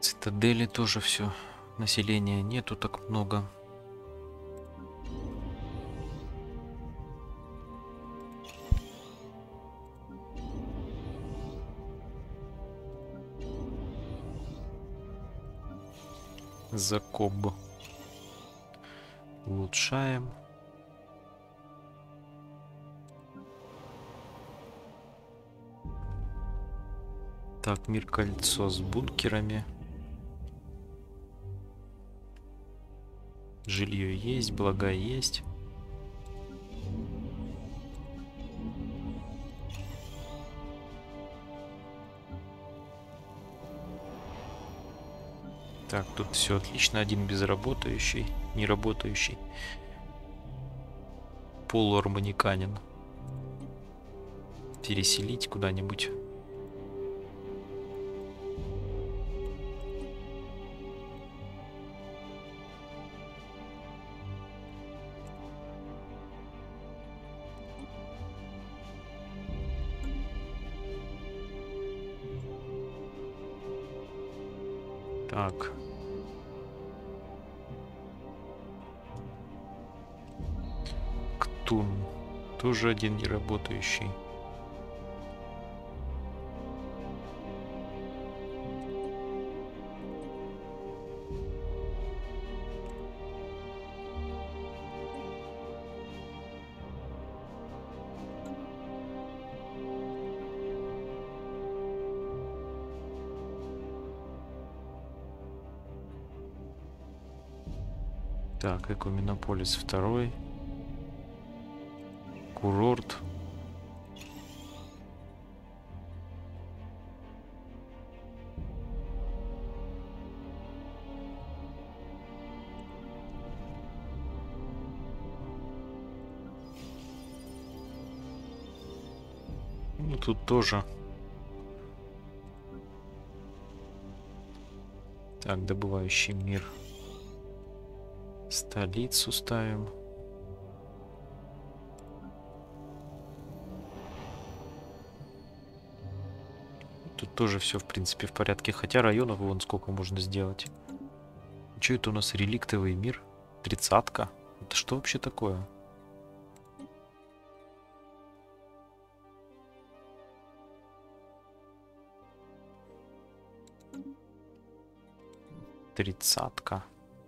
Цитадели тоже все. Населения нету так много. Закоб. Улучшаем. Так, мир кольцо с бункерами. Жилье есть, блага есть. Так, тут все отлично. Один безработающий, неработающий. Полуармониканин. Переселить куда-нибудь. Так. Ктун. Тоже один неработающий. Так, Экуминополис второй. Курорт. Ну, тут тоже. Так, добывающий мир. Столицу ставим. Тут тоже все, в принципе, в порядке. Хотя районов вон сколько можно сделать. Что это у нас? Реликтовый мир? 30-ка? Это что вообще такое? Тридцатка.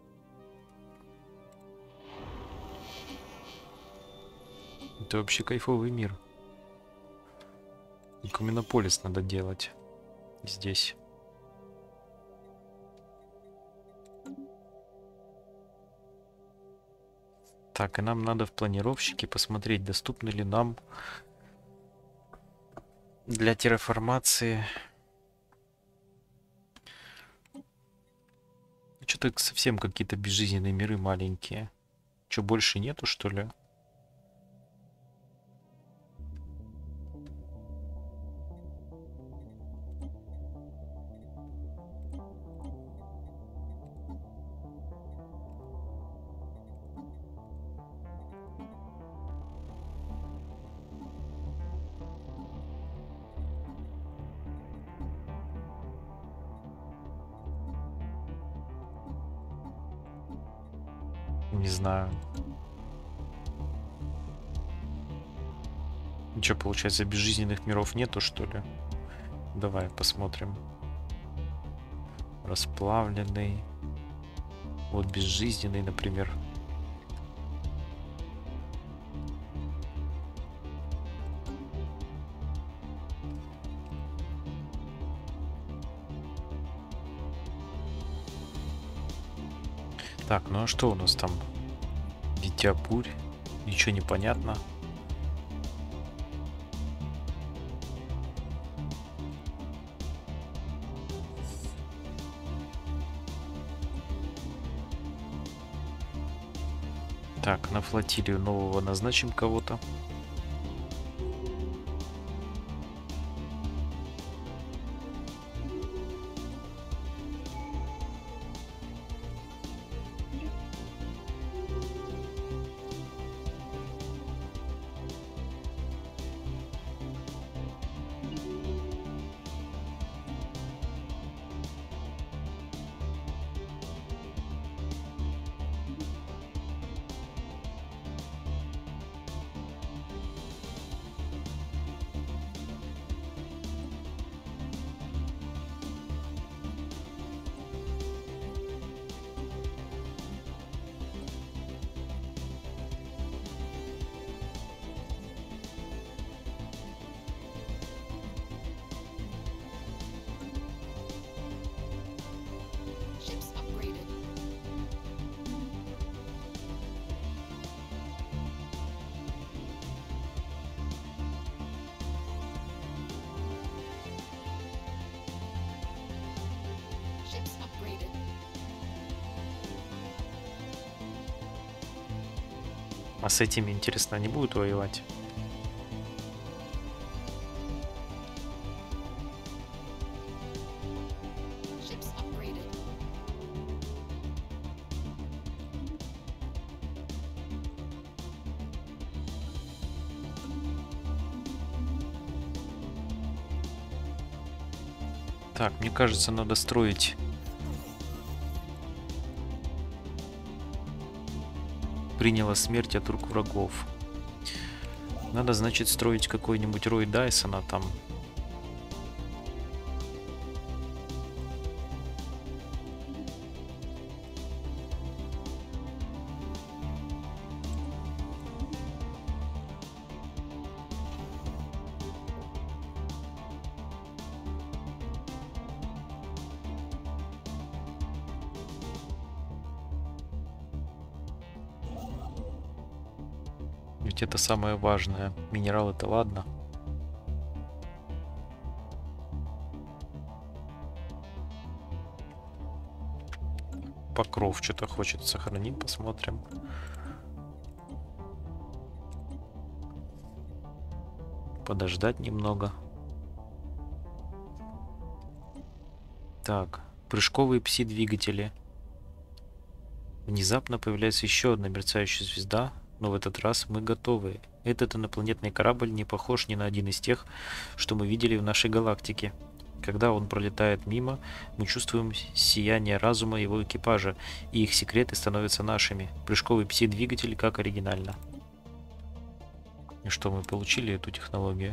Это вообще кайфовый мир. Экуминополис надо делать здесь. Так, и нам надо в планировщике посмотреть, доступны ли нам для терраформации. Что-то совсем какие-то безжизненные миры маленькие. Что, больше нету, что ли? Не знаю. Что, получается, безжизненных миров нету, что ли? Давай посмотрим. Расплавленный. Вот безжизненный, например. Так, ну а что у нас там? Дитя бурь. Ничего не понятно. Так, на флотилию нового назначим кого-то. А с этими, интересно, не будут воевать? Так, мне кажется, надо строить... Приняла смерть от рук врагов. Надо, значит, строить какой-нибудь рой Дайсона там. Ведь это самое важное. Минерал это ладно. Покров что-то хочет сохранить, посмотрим. Подождать немного. Так, прыжковые пси-двигатели. Внезапно появляется еще одна мерцающая звезда, но в этот раз мы готовы. Этот инопланетный корабль не похож ни на один из тех, что мы видели в нашей галактике. Когда он пролетает мимо, мы чувствуем сияние разума его экипажа, и их секреты становятся нашими. Прыжковый пси-двигатель как оригинально. И что, мы получили эту технологию?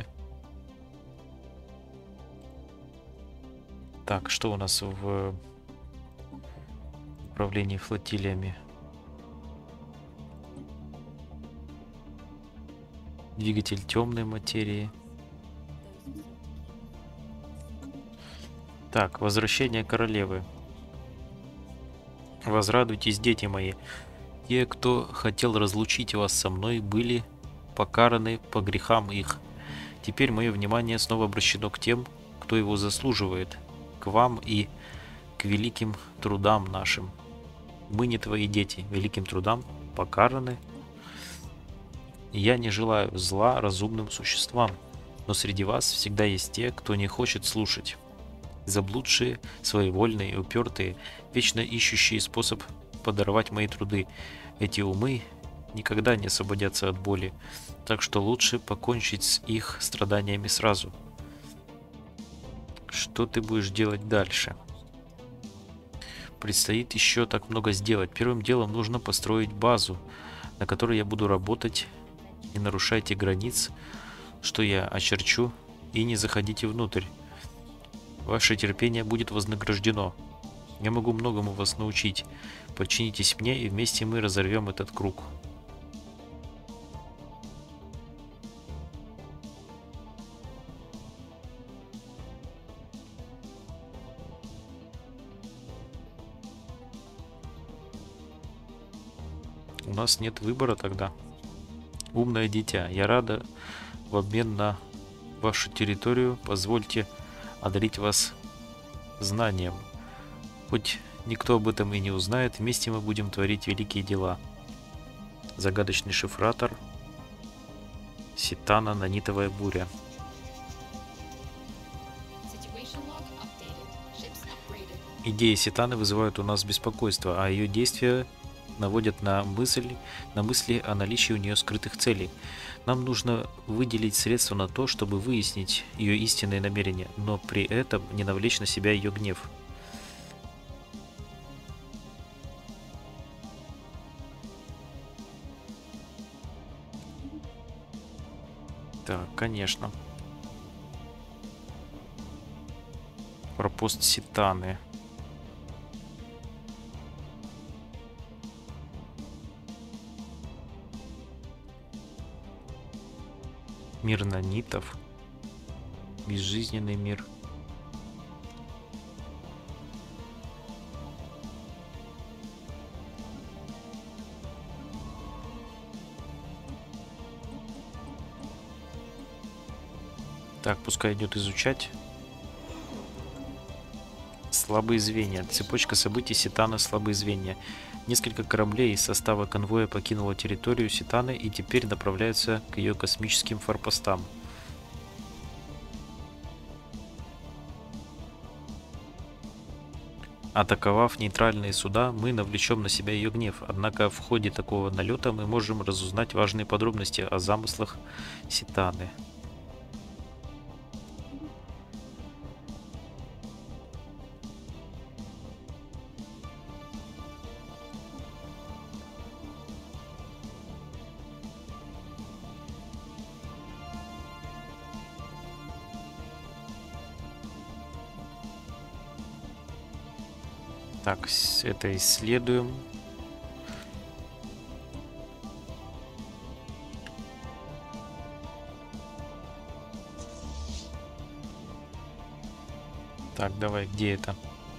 Так, что у нас в управлении флотилиями? Двигатель темной материи. Так, возвращение королевы. Возрадуйтесь, дети мои. Те, кто хотел разлучить вас со мной, были покараны по грехам их. Теперь мое внимание снова обращено к тем, кто его заслуживает, к вам и к великим трудам нашим. Мы не твои дети, великим трудам покараны. Я не желаю зла разумным существам, но среди вас всегда есть те, кто не хочет слушать. Заблудшие, своевольные, упертые, вечно ищущие способ подорвать мои труды. Эти умы никогда не освободятся от боли, так что лучше покончить с их страданиями сразу. Что ты будешь делать дальше? Предстоит еще так много сделать. Первым делом нужно построить базу, на которой я буду работать. Не нарушайте границ, что я очерчу, и не заходите внутрь. Ваше терпение будет вознаграждено. Я могу многому вас научить. Подчинитесь мне, и вместе мы разорвем этот круг. У нас нет выбора тогда. Умное дитя, я рада в обмен на вашу территорию. Позвольте одарить вас знанием. Хоть никто об этом и не узнает, вместе мы будем творить великие дела. Загадочный шифратор. Ситана, нанитовая буря. Идеи Ситаны вызывают у нас беспокойство, а ее действия наводят на мысли о наличии у нее скрытых целей. Нам нужно выделить средства на то, чтобы выяснить ее истинные намерения, но при этом не навлечь на себя ее гнев. Так, конечно. Пропост Ситаны. Мир нанитов. Безжизненный мир. Так, пускай идет изучать. Слабые звенья. Цепочка событий Ситана. Слабые звенья. Несколько кораблей из состава конвоя покинуло территорию Ситаны и теперь направляются к ее космическим форпостам. Атаковав нейтральные суда, мы навлечем на себя ее гнев. Однако в ходе такого налета мы можем разузнать важные подробности о замыслах Ситаны. Так, это исследуем. Так, давай, где это?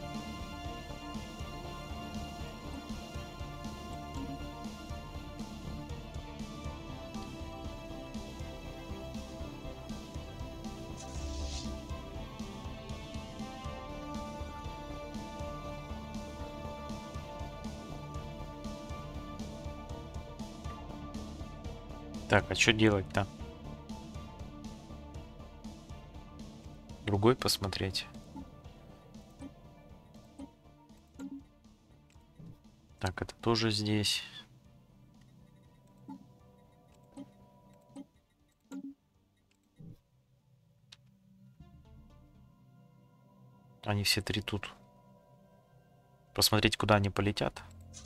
Так, а что делать-то? Другой посмотреть. Так, это тоже здесь. Они все три тут. Посмотреть, куда они полетят.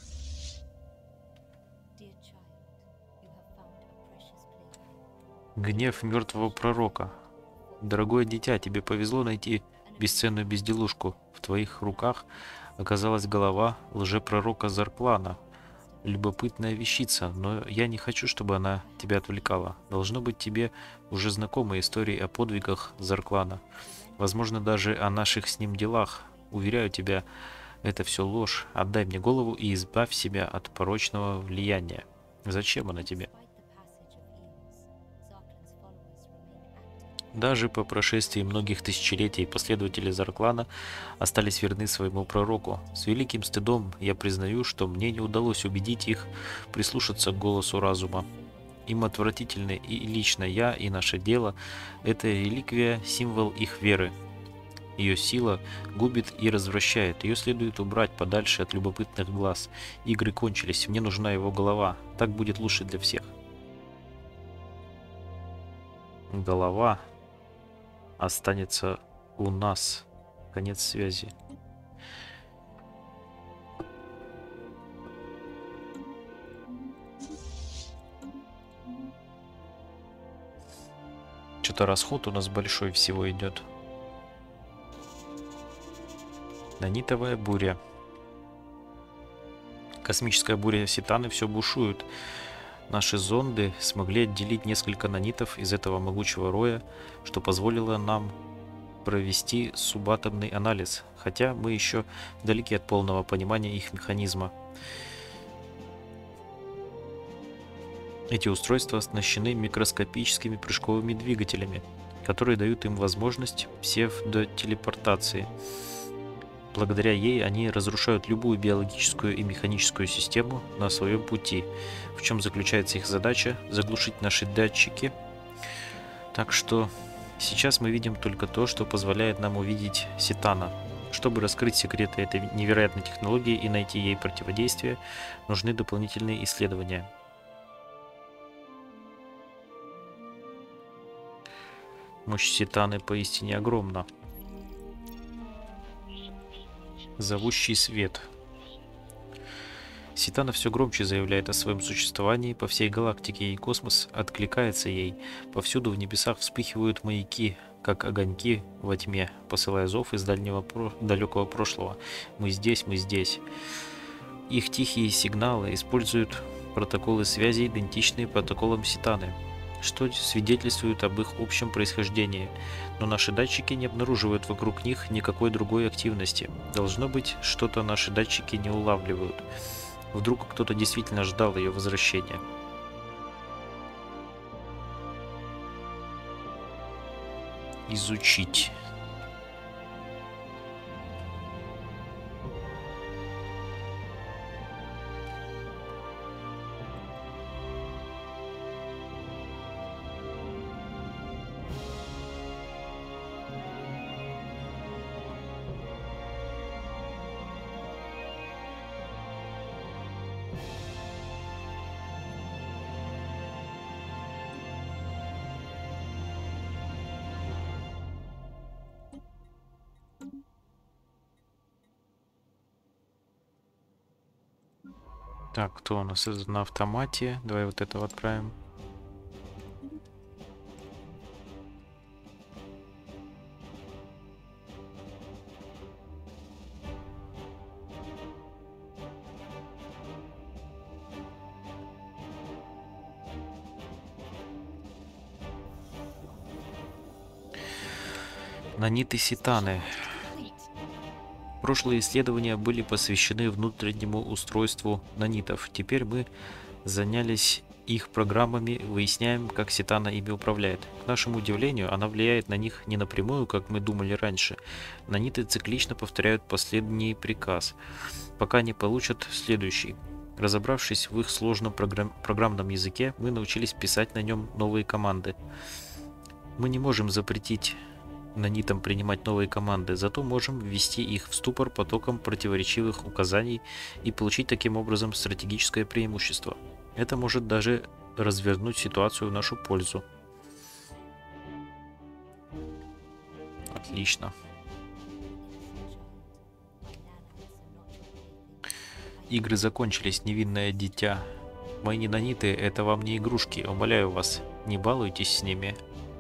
Гнев мертвого пророка. Дорогое дитя, тебе повезло найти бесценную безделушку. В твоих руках оказалась голова лжепророка Зарклана. Любопытная вещица, но я не хочу, чтобы она тебя отвлекала. Должно быть, тебе уже знакомы истории о подвигах Зарклана. Возможно, даже о наших с ним делах. Уверяю тебя, это все ложь. Отдай мне голову и избавь себя от порочного влияния. Зачем она тебе? Даже по прошествии многих тысячелетий последователи Зарклана остались верны своему пророку. С великим стыдом я признаю, что мне не удалось убедить их прислушаться к голосу разума. Им отвратительны и лично я, и наше дело. Это реликвия, символ их веры. Ее сила губит и развращает. Ее следует убрать подальше от любопытных глаз. Игры кончились, мне нужна его голова. Так будет лучше для всех. Голова останется у нас. Конец связи. Что-то расход у нас большой всего идет. Нанитовая буря. Космическая буря Ситаны все бушует. Наши зонды смогли отделить несколько нанитов из этого могучего роя, что позволило нам провести субатомный анализ, хотя мы еще далеки от полного понимания их механизма. Эти устройства оснащены микроскопическими прыжковыми двигателями, которые дают им возможность псевдотелепортации. Благодаря ей они разрушают любую биологическую и механическую систему на своем пути. В чем заключается их задача? Заглушить наши датчики. Так что сейчас мы видим только то, что позволяет нам увидеть Ситана. Чтобы раскрыть секреты этой невероятной технологии и найти ей противодействие, нужны дополнительные исследования. Мощь Ситаны поистине огромна. Зовущий свет. Ситана все громче заявляет о своем существовании по всей галактике, и космос откликается ей. Повсюду в небесах вспыхивают маяки, как огоньки во тьме, посылая зов из далекого прошлого. Мы здесь, мы здесь. Их тихие сигналы используют протоколы связи, идентичные протоколам Ситаны, что свидетельствует об их общем происхождении, но наши датчики не обнаруживают вокруг них никакой другой активности. Должно быть, что-то наши датчики не улавливают. Вдруг кто-то действительно ждал ее возвращения. Изучить. Так, кто у нас на автомате? Давай вот этого отправим. Наниты Ситаны. Прошлые исследования были посвящены внутреннему устройству нанитов. Теперь мы занялись их программами, выясняем, как Ситана ими управляет. К нашему удивлению, она влияет на них не напрямую, как мы думали раньше. Наниты циклично повторяют последний приказ, пока не получат следующий. Разобравшись в их сложном программном языке, мы научились писать на нем новые команды. Мы не можем запретить нанитам принимать новые команды, зато можем ввести их в ступор потоком противоречивых указаний и получить таким образом стратегическое преимущество. Это может даже развернуть ситуацию в нашу пользу. Отлично. Игры закончились, невинное дитя. Мои наниты — это вам не игрушки, умоляю вас, не балуйтесь с ними.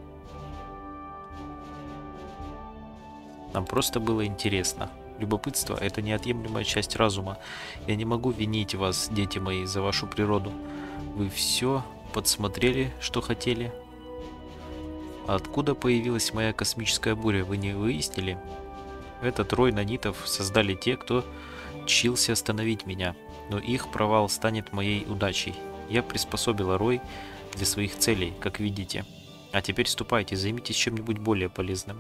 Нам просто было интересно. Любопытство — это неотъемлемая часть разума. Я не могу винить вас, дети мои, за вашу природу. Вы все подсмотрели, что хотели. А откуда появилась моя космическая буря, вы не выяснили? Этот рой нанитов создали те, кто чился остановить меня. Но их провал станет моей удачей. Я приспособила рой для своих целей, как видите. А теперь ступайте, займитесь чем-нибудь более полезным.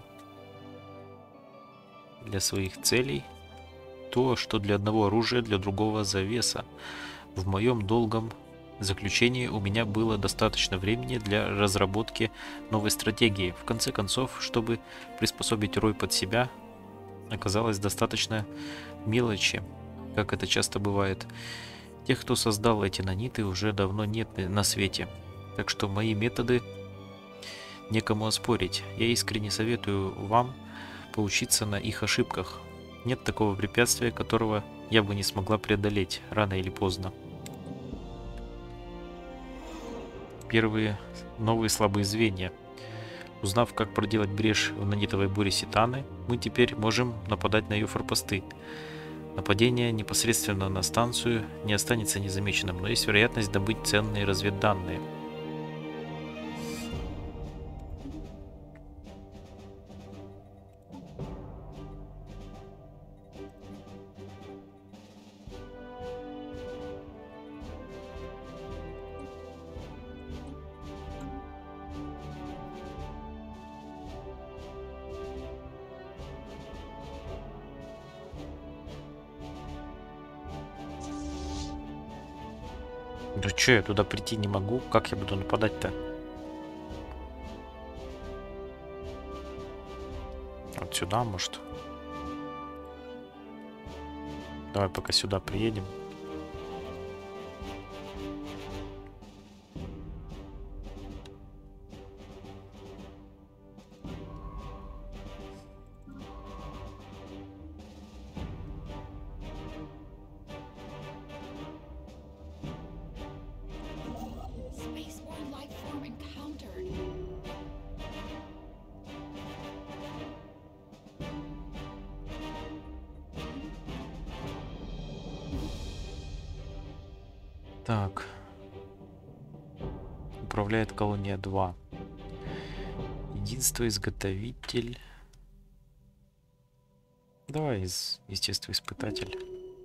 Для своих целей то, что для одного оружия, для другого завеса. В моем долгом заключении у меня было достаточно времени для разработки новой стратегии. В конце концов, чтобы приспособить рой под себя, оказалось достаточно мелочи, как это часто бывает. Тех, кто создал эти наниты, уже давно нет на свете. Так что мои методы некому оспорить. Я искренне советую вам поучиться на их ошибках. Нет такого препятствия, которого я бы не смогла преодолеть рано или поздно. Первые новые слабые звенья. Узнав, как проделать брешь в нанитовой буре Ситаны, мы теперь можем нападать на ее форпосты. Нападение непосредственно на станцию не останется незамеченным, но есть вероятность добыть ценные разведданные. Да чё, я туда прийти не могу? Как я буду нападать-то? Вот сюда, может? Давай пока сюда приедем. Spaceborne life form encountered. Так. Управляет колония 2. Единство, изготовитель. Давай естествоиспытатель.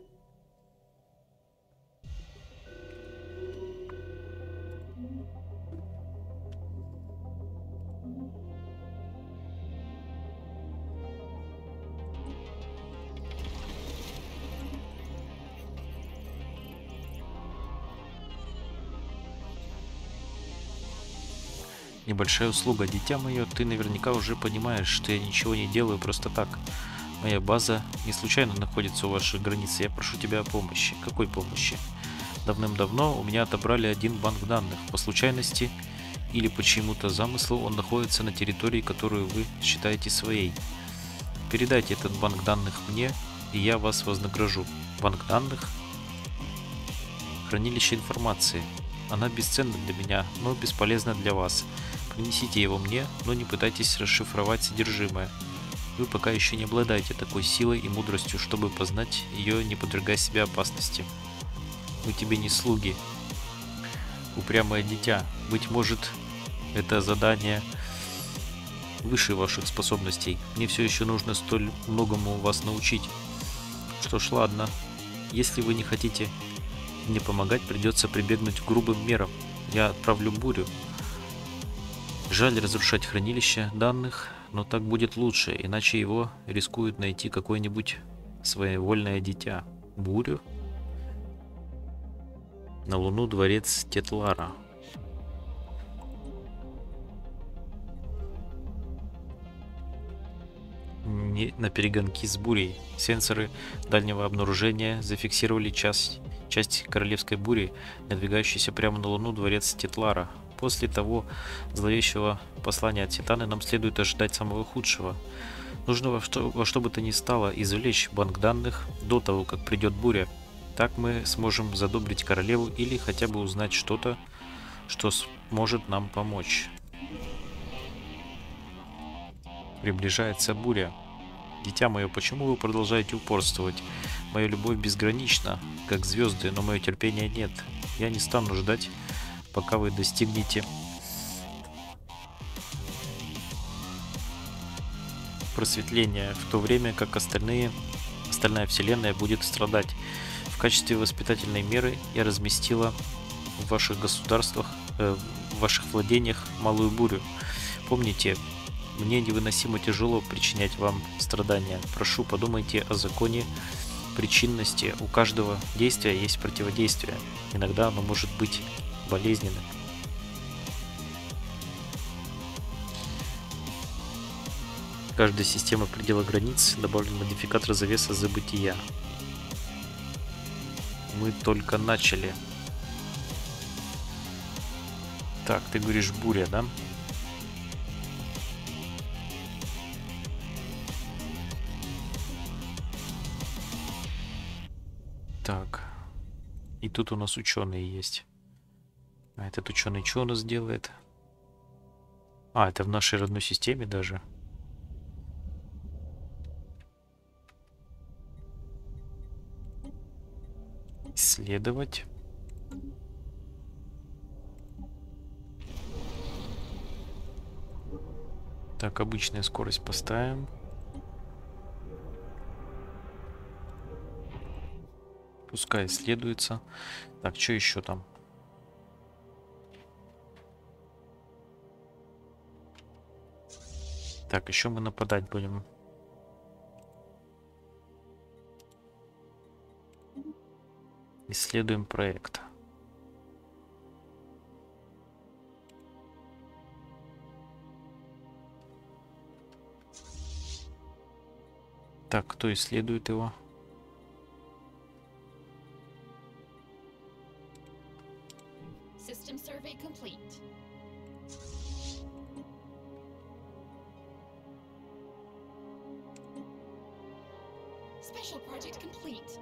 Небольшая услуга, дитя мое, ты наверняка уже понимаешь, что я ничего не делаю просто так. Моя база не случайно находится у ваших границ, я прошу тебя о помощи. Какой помощи? Давным-давно у меня отобрали один банк данных. По случайности или по чьему-то замыслу он находится на территории, которую вы считаете своей. Передайте этот банк данных мне, и я вас вознагражу. Банк данных? Хранилище информации. Она бесценна для меня, но бесполезна для вас. Принесите его мне, но не пытайтесь расшифровать содержимое. Вы пока еще не обладаете такой силой и мудростью, чтобы познать ее, не подвергая себя опасности. Мы тебе не слуги, упрямое дитя. Быть может, это задание выше ваших способностей. Мне все еще нужно столь многому вас научить. Что ж, ладно. Если вы не хотите мне помогать, придется прибегнуть к грубым мерам. Я отправлю бурю. Жаль разрушать хранилище данных, но так будет лучше, иначе его рискует найти какое-нибудь своевольное дитя. Бурю? На Луну дворец Тетлара. На перегонки с бурей. Сенсоры дальнего обнаружения зафиксировали часть королевской бури, надвигающейся прямо на Луну дворец Тетлара. После того зловещего послания от Ситаны нам следует ожидать самого худшего. Нужно во что бы то ни стало извлечь банк данных до того, как придет буря. Так мы сможем задобрить королеву или хотя бы узнать что-то, что сможет нам помочь. Приближается буря. Дитя мое, почему вы продолжаете упорствовать? Моя любовь безгранична, как звезды, но мое терпение нет. Я не стану ждать, пока вы достигнете просветления, в то время как остальная вселенная будет страдать. В качестве воспитательной меры я разместила в ваших государствах, в ваших владениях малую бурю. Помните, мне невыносимо тяжело причинять вам страдания. Прошу, подумайте о законе причинности. У каждого действия есть противодействие. Иногда оно может быть болезненным. Каждая система предела границ добавлен модификатор завеса забытия. Мы только начали. Так, ты говоришь буря, да? Так. И тут у нас ученые есть. А этот ученый что у нас делает? А, это в нашей родной системе даже. Исследовать. Так, обычная скорость поставим. Пускай исследуется. Так, что еще там? Так, еще мы нападать будем. Исследуем проект. Так, кто исследует его? System survey complete. Special project complete.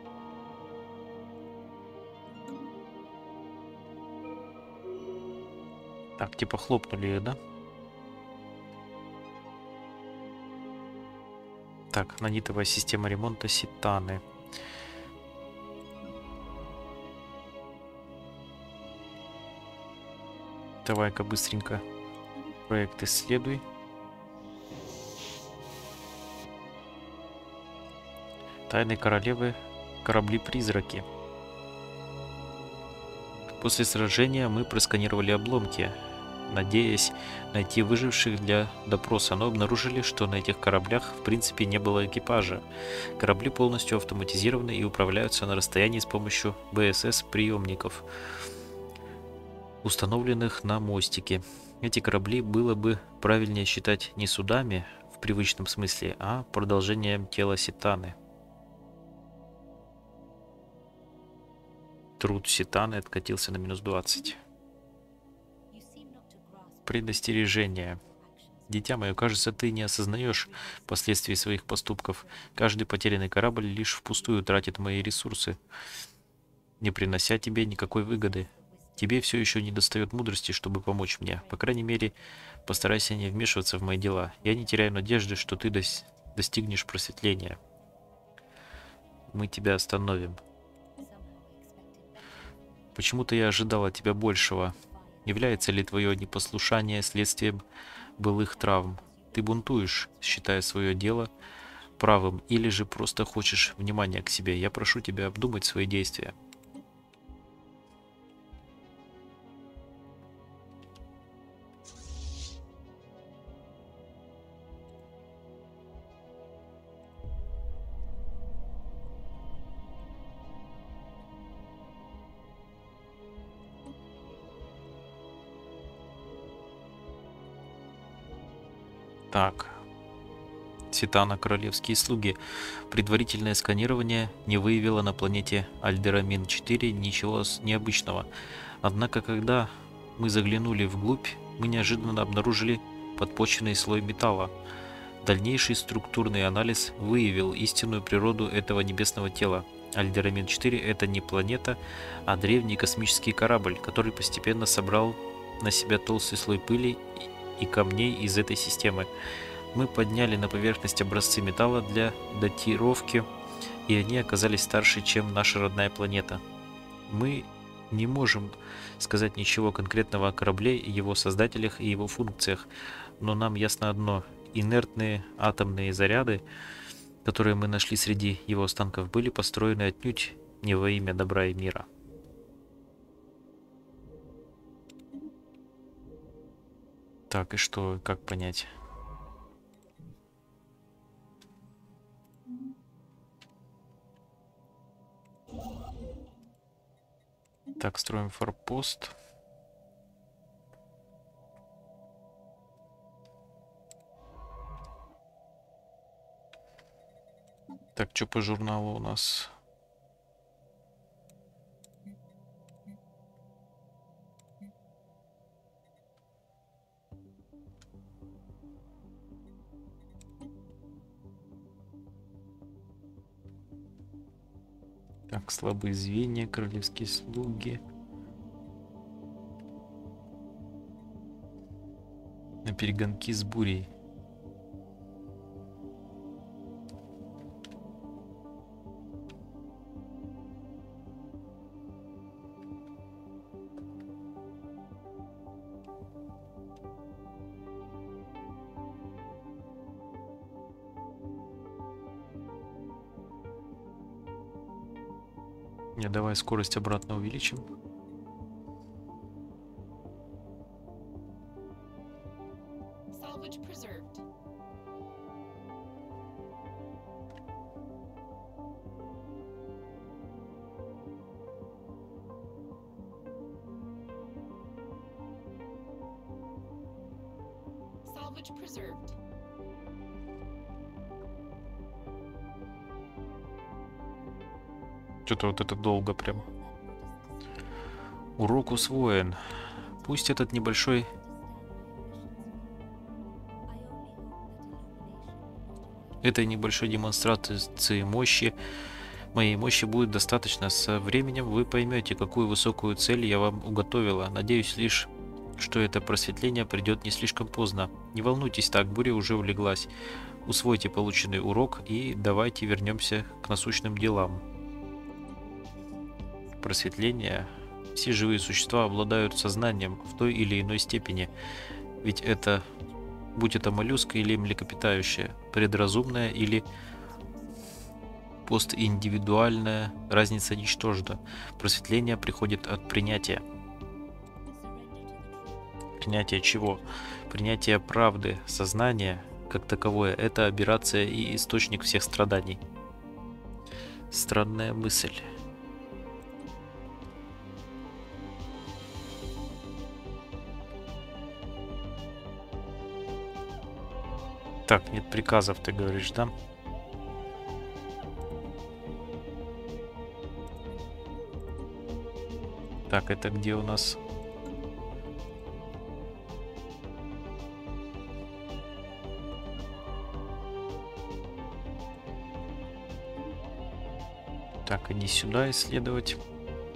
Так, типа хлопнули ее, да? Так, нанитовая система ремонта Ситаны. Давай-ка быстренько проект исследуй. Тайны королевы, корабли-призраки. После сражения мы просканировали обломки, надеясь найти выживших для допроса, но обнаружили, что на этих кораблях в принципе не было экипажа. Корабли полностью автоматизированы и управляются на расстоянии с помощью БСС-приемников, установленных на мостике. Эти корабли было бы правильнее считать не судами в привычном смысле, а продолжением тела Ситаны. Труд Ситаны откатился на -20. Предостережение. Дитя мое, кажется, ты не осознаешь последствий своих поступков. Каждый потерянный корабль лишь впустую тратит мои ресурсы. не принося тебе никакой выгоды. Тебе все еще недостает мудрости, чтобы помочь мне. По крайней мере, постарайся не вмешиваться в мои дела. Я не теряю надежды, что ты достигнешь просветления. Мы тебя остановим. Почему-то я ожидал от тебя большего. Является ли твое непослушание следствием былых травм? Ты бунтуешь, считая свое дело правым, или же просто хочешь внимания к себе? Я прошу тебя обдумать свои действия. Так, Ситана, королевские слуги. Предварительное сканирование не выявило на планете Альдерамин-4 ничего необычного. Однако, когда мы заглянули вглубь, мы неожиданно обнаружили подпочвенный слой металла. Дальнейший структурный анализ выявил истинную природу этого небесного тела. Альдерамин-4 — это не планета, а древний космический корабль, который постепенно собрал на себя толстый слой пыли и камней из этой системы. Мы подняли на поверхность образцы металла для датировки, и они оказались старше, чем наша родная планета. Мы не можем сказать ничего конкретного о корабле, его создателях и его функциях, но нам ясно одно: инертные атомные заряды, которые мы нашли среди его останков, были построены отнюдь не во имя добра и мира. Так, и что, как понять? Так, строим форпост. Так, что по журналу у нас? Так, слабые звенья, королевские слуги. На перегонки с бурей. Не, давай скорость обратно увеличим. Salvage preserved. Salvage preserved. Что-то вот это долго прям. Урок усвоен. Пусть этот небольшой... Этой небольшой демонстрации мощи, моей мощи будет достаточно. Со временем вы поймете, какую высокую цель я вам уготовила. Надеюсь лишь, что это просветление придет не слишком поздно. Не волнуйтесь так, буря уже улеглась. Усвойте полученный урок и давайте вернемся к насущным делам. Просветление. Все живые существа обладают сознанием в той или иной степени. Ведь это, будь это моллюск или млекопитающее, предразумное или постиндивидуальная, разница ничтожна. Просветление приходит от принятия. Принятие чего? Принятие правды. Сознание, как таковое, это аберрация и источник всех страданий. Странная мысль. Так, нет приказов, ты говоришь, да? Так, это где у нас? Так, иди сюда исследовать.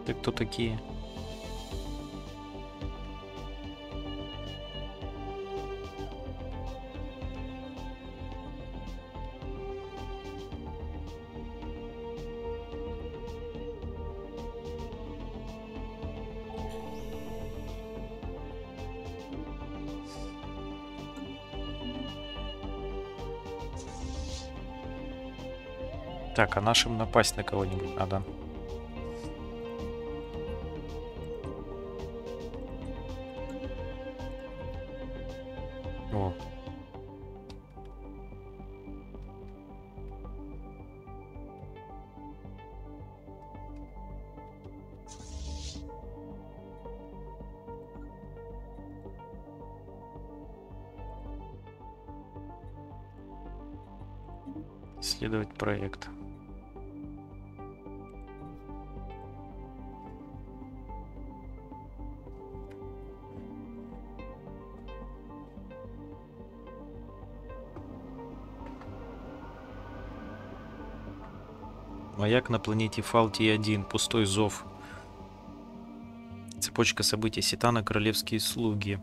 Ты кто такие? Так, а нашим напасть на кого-нибудь надо. О. Исследовать проект. Маяк на планете Фалтий-1. Пустой зов. Цепочка событий. Ситана. Королевские слуги.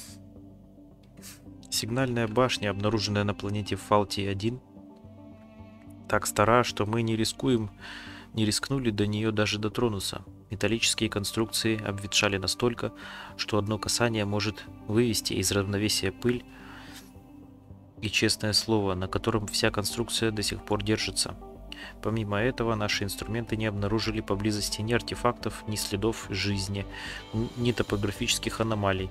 Сигнальная башня, обнаруженная на планете Фалтий-1, так стара, что мы не рискнули до нее даже дотронуться. Металлические конструкции обветшали настолько, что одно касание может вывести из равновесия пыль и честное слово, на котором вся конструкция до сих пор держится. Помимо этого, наши инструменты не обнаружили поблизости ни артефактов, ни следов жизни, ни топографических аномалий.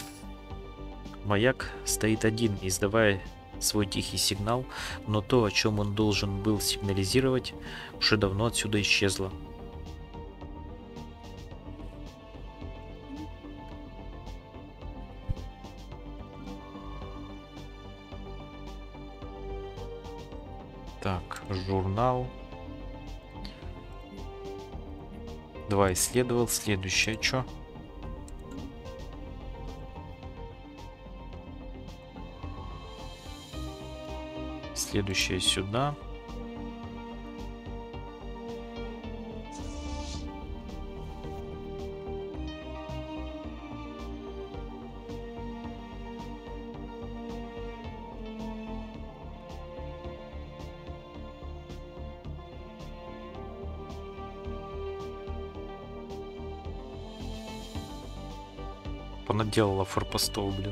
Маяк стоит один, издавая свой тихий сигнал, но то, о чем он должен был сигнализировать, уже давно отсюда исчезло. Так, журнал. 2 исследовал. Следующее что? Следующее сюда. Понаделала форпостов, блин.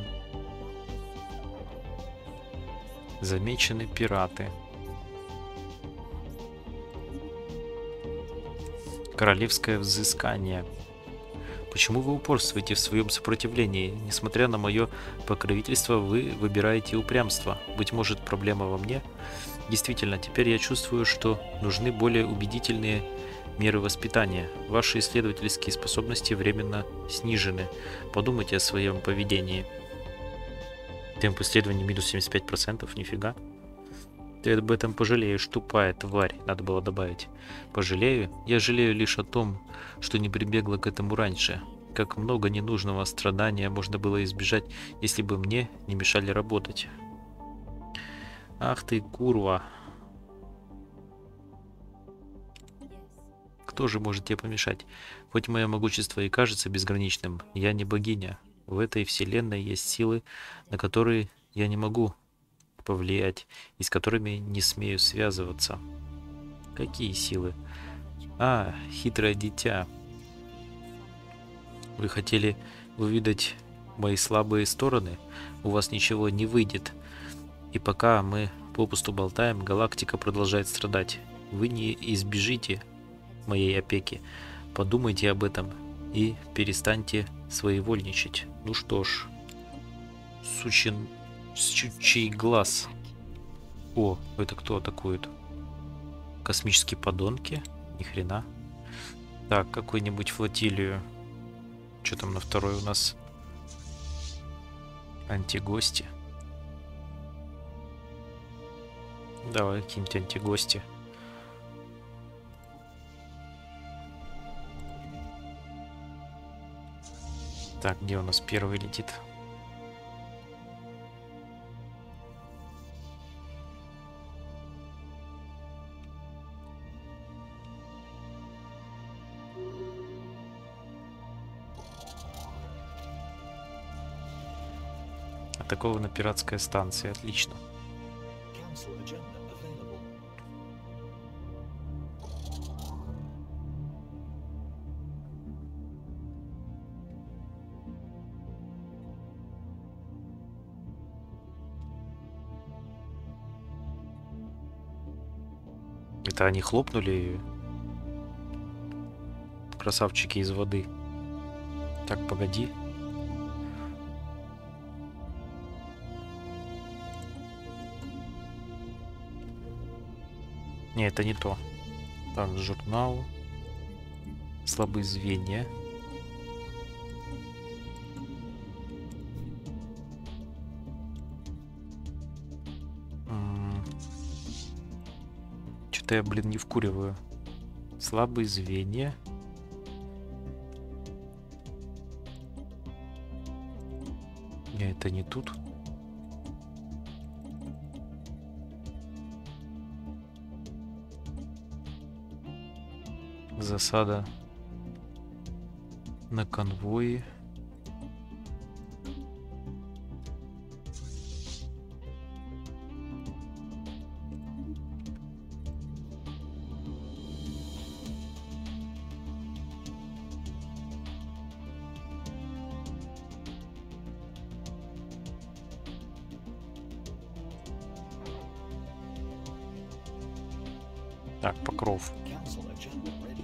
Замечены пираты. Королевское взыскание. Почему вы упорствуете в своем сопротивлении? Несмотря на мое покровительство, вы выбираете упрямство. Быть может, проблема во мне? Действительно, теперь я чувствую, что нужны более убедительные меры воспитания. Ваши исследовательские способности временно снижены. Подумайте о своем поведении. Темп исследования минус 75%, нифига. Ты об этом пожалеешь, тупая тварь, надо было добавить. Пожалею? Я жалею лишь о том, что не прибегла к этому раньше. Как много ненужного страдания можно было избежать, если бы мне не мешали работать. Ах ты, курва. Кто же может тебе помешать? Хоть мое могущество и кажется безграничным, я не богиня. В этой вселенной есть силы, на которые я не могу повлиять и с которыми не смею связываться. Какие силы? А, хитрое дитя. Вы хотели увидеть мои слабые стороны? У вас ничего не выйдет. И пока мы попусту болтаем, галактика продолжает страдать. Вы не избежите моей опеки. Подумайте об этом и перестаньте своевольничать. Ну что ж, сучий глаз. О, это кто атакует? Космические подонки? Ни хрена. Так, какую-нибудь флотилию. Что там на второй у нас? Антигости. Давай какие-нибудь антигости. Так, где у нас первый летит? Атакована пиратская станция. Отлично. Council agenda available. Это они хлопнули, красавчики из воды. Так, погоди. Не, это не то. Так, журнал. Слабые звенья. Что-то я, блин, не вкуриваю. Слабые звенья. Не, это не тут. Засада на конвое. Так, Покров. Council agenda ready.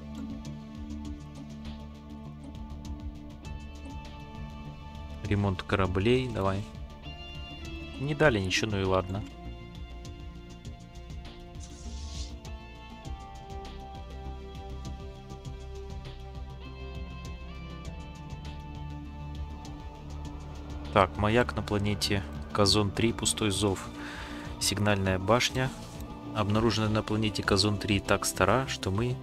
Ремонт кораблей, давай. Не дали ничего, ну и ладно. Так, маяк на планете Казон-3, пустой зов. Сигнальная башня. Обнаруженная на планете Казон-3 так стара, что мы...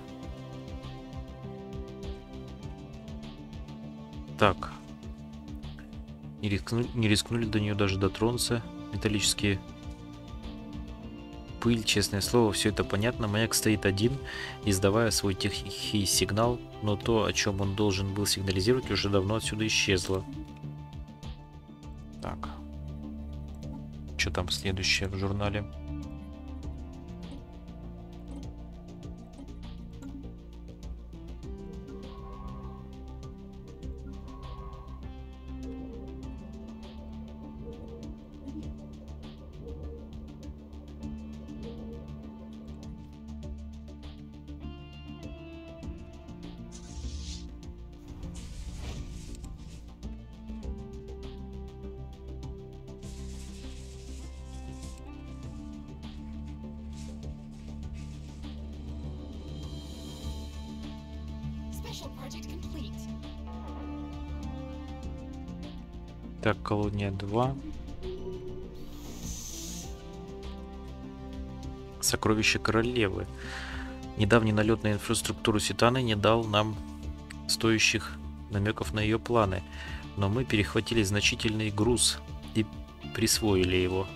Так. Не рискнули до нее даже дотронуться. Металлические... Пыль, честное слово, все это понятно. Маяк стоит один, издавая свой тихий сигнал, но то, о чем он должен был сигнализировать, уже давно отсюда исчезло. Так. Что там следующее в журнале? Special project complete. Так, колония 2. Сокровище королевы. Недавний налет на инфраструктуру Ситаны не дал нам стоящих намеков на ее планы, но мы перехватили значительный груз и присвоили его.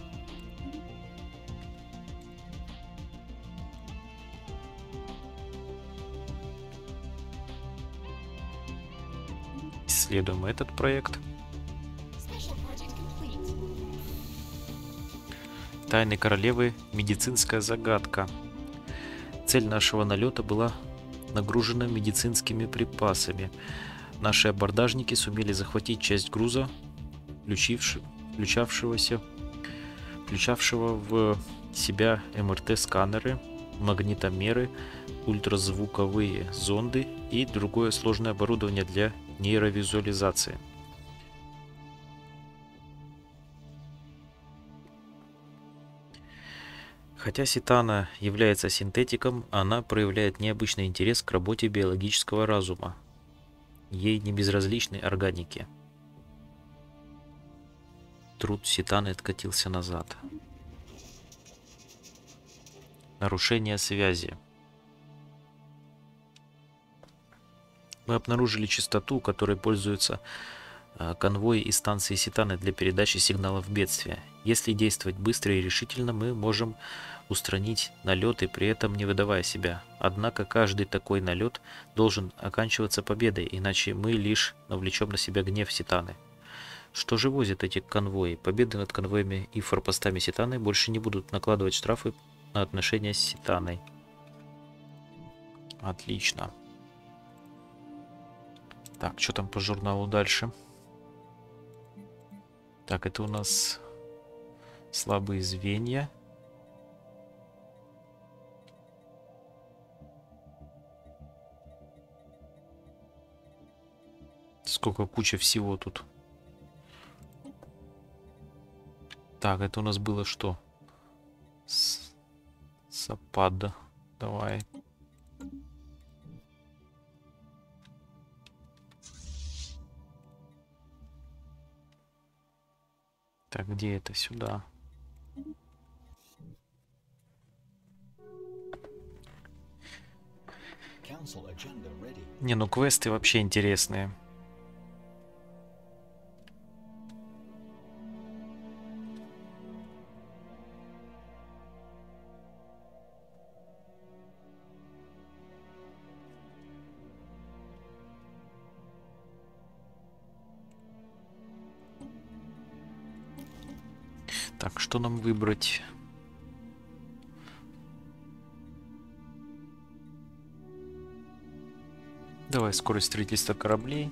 Исследуем этот проект. Special project complete. Тайны королевы. Медицинская загадка. Цель нашего налета была нагружена медицинскими припасами. Наши абордажники сумели захватить часть груза, включавшего в себя МРТ-сканеры, магнитомеры, ультразвуковые зонды и другое сложное оборудование для нейровизуализации. Хотя Ситана является синтетиком, она проявляет необычный интерес к работе биологического разума. Ей не безразличны органики. Труд Ситаны откатился назад. Нарушение связи. Мы обнаружили частоту, которой пользуются конвои и станции Ситаны для передачи сигналов бедствия. Если действовать быстро и решительно, мы можем устранить налеты, при этом не выдавая себя. Однако каждый такой налет должен оканчиваться победой, иначе мы лишь навлечем на себя гнев Ситаны. Что же возят эти конвои? Победы над конвоями и форпостами Ситаны больше не будут накладывать штрафы на отношения с Ситаной. Отлично. Так, что там по журналу дальше? Так, это у нас слабые звенья. Сколько куча всего тут. Так, это у нас было что? Сапада. Давай. Так, где это? Сюда. Council agenda ready. Не, ну квесты вообще интересные. Так, что нам выбрать? Давай скорость строительства кораблей.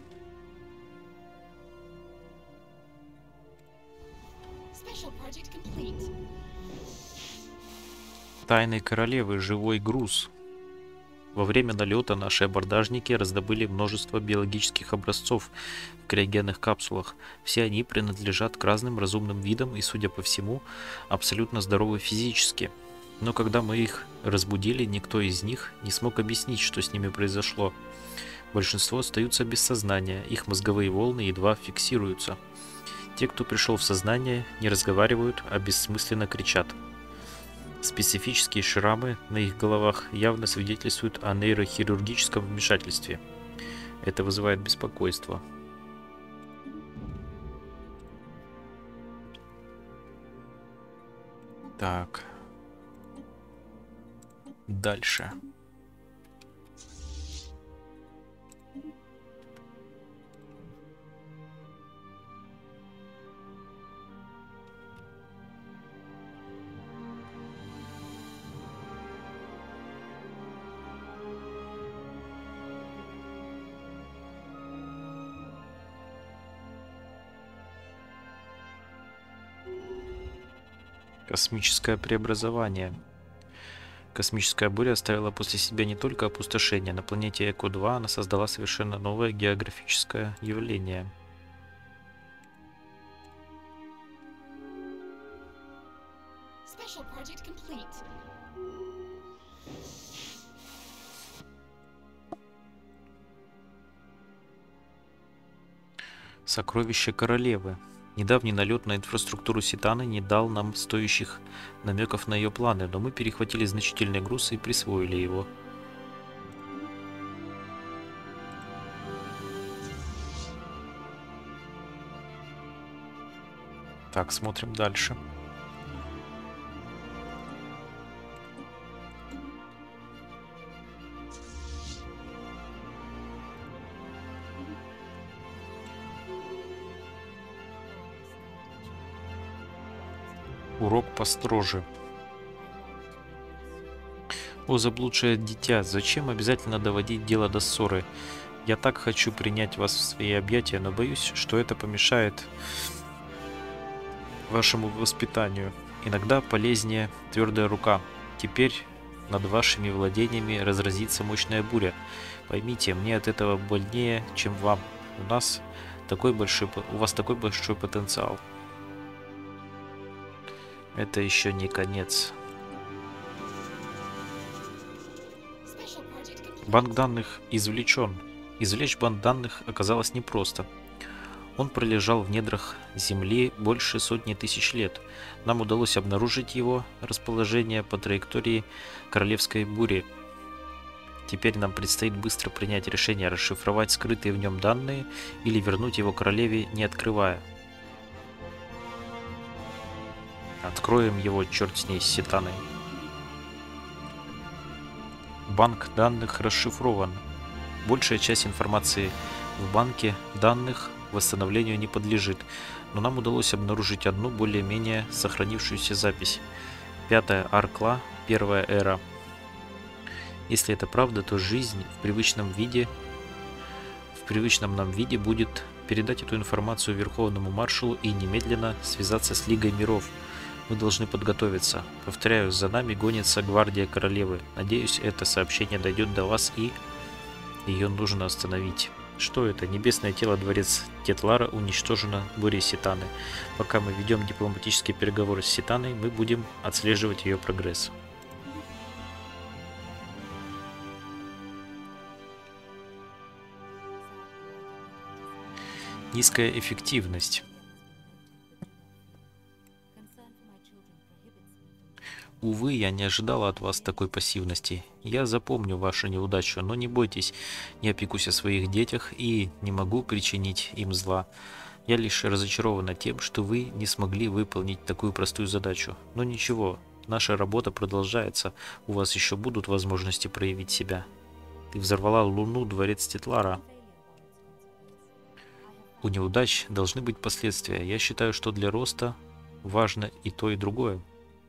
Special project complete. Тайны королевы. Живой груз. Во время налета наши абордажники раздобыли множество биологических образцов в криогенных капсулах. Все они принадлежат к разным разумным видам и, судя по всему, абсолютно здоровы физически. Но когда мы их разбудили, никто из них не смог объяснить, что с ними произошло. Большинство остаются без сознания, их мозговые волны едва фиксируются. Те, кто пришел в сознание, не разговаривают, а бессмысленно кричат. Специфические шрамы на их головах явно свидетельствуют о нейрохирургическом вмешательстве. Это вызывает беспокойство. Так. Дальше. Космическое преобразование. Космическая буря оставила после себя не только опустошение. На планете Эко-2 она создала совершенно новое географическое явление. Special project complete. Сокровище королевы. Недавний налет на инфраструктуру Ситаны не дал нам стоящих намеков на ее планы, но мы перехватили значительный груз и присвоили его. Так, смотрим дальше. Урок построже. О, заблудшее дитя, зачем обязательно доводить дело до ссоры? Я так хочу принять вас в свои объятия, но боюсь, что это помешает вашему воспитанию. Иногда полезнее твердая рука. Теперь над вашими владениями разразится мощная буря. Поймите, мне от этого больнее, чем вам. У вас такой большой потенциал. Это еще не конец. Special project complete. Банк данных извлечен. Извлечь банк данных оказалось непросто. Он пролежал в недрах Земли больше сотни тысяч лет. Нам удалось обнаружить его расположение по траектории королевской бури. Теперь нам предстоит быстро принять решение расшифровать скрытые в нем данные или вернуть его королеве, не открывая. Откроем его, черт с ней, с Ситаной. Банк данных расшифрован. Большая часть информации в банке данных восстановлению не подлежит, но нам удалось обнаружить одну более-менее сохранившуюся запись. 5-я Аркла, 1-я эра. Если это правда, то жизнь в привычном нам виде будет передать эту информацию Верховному маршалу и немедленно связаться с Лигой миров. Мы должны подготовиться. Повторяю, за нами гонится гвардия королевы. Надеюсь, это сообщение дойдет до вас и ее нужно остановить. Что это? Небесное тело дворец Тетлара уничтожено бурей Ситаны. Пока мы ведем дипломатические переговоры с Ситаной, мы будем отслеживать ее прогресс. Низкая эффективность. Увы, я не ожидала от вас такой пассивности. Я запомню вашу неудачу, но не бойтесь, я опекусь о своих детях и не могу причинить им зла. Я лишь разочарована тем, что вы не смогли выполнить такую простую задачу. Но ничего, наша работа продолжается, у вас еще будут возможности проявить себя. Ты взорвала Луну, дворец Тетлара. У неудач должны быть последствия. Я считаю, что для роста важно и то, и другое.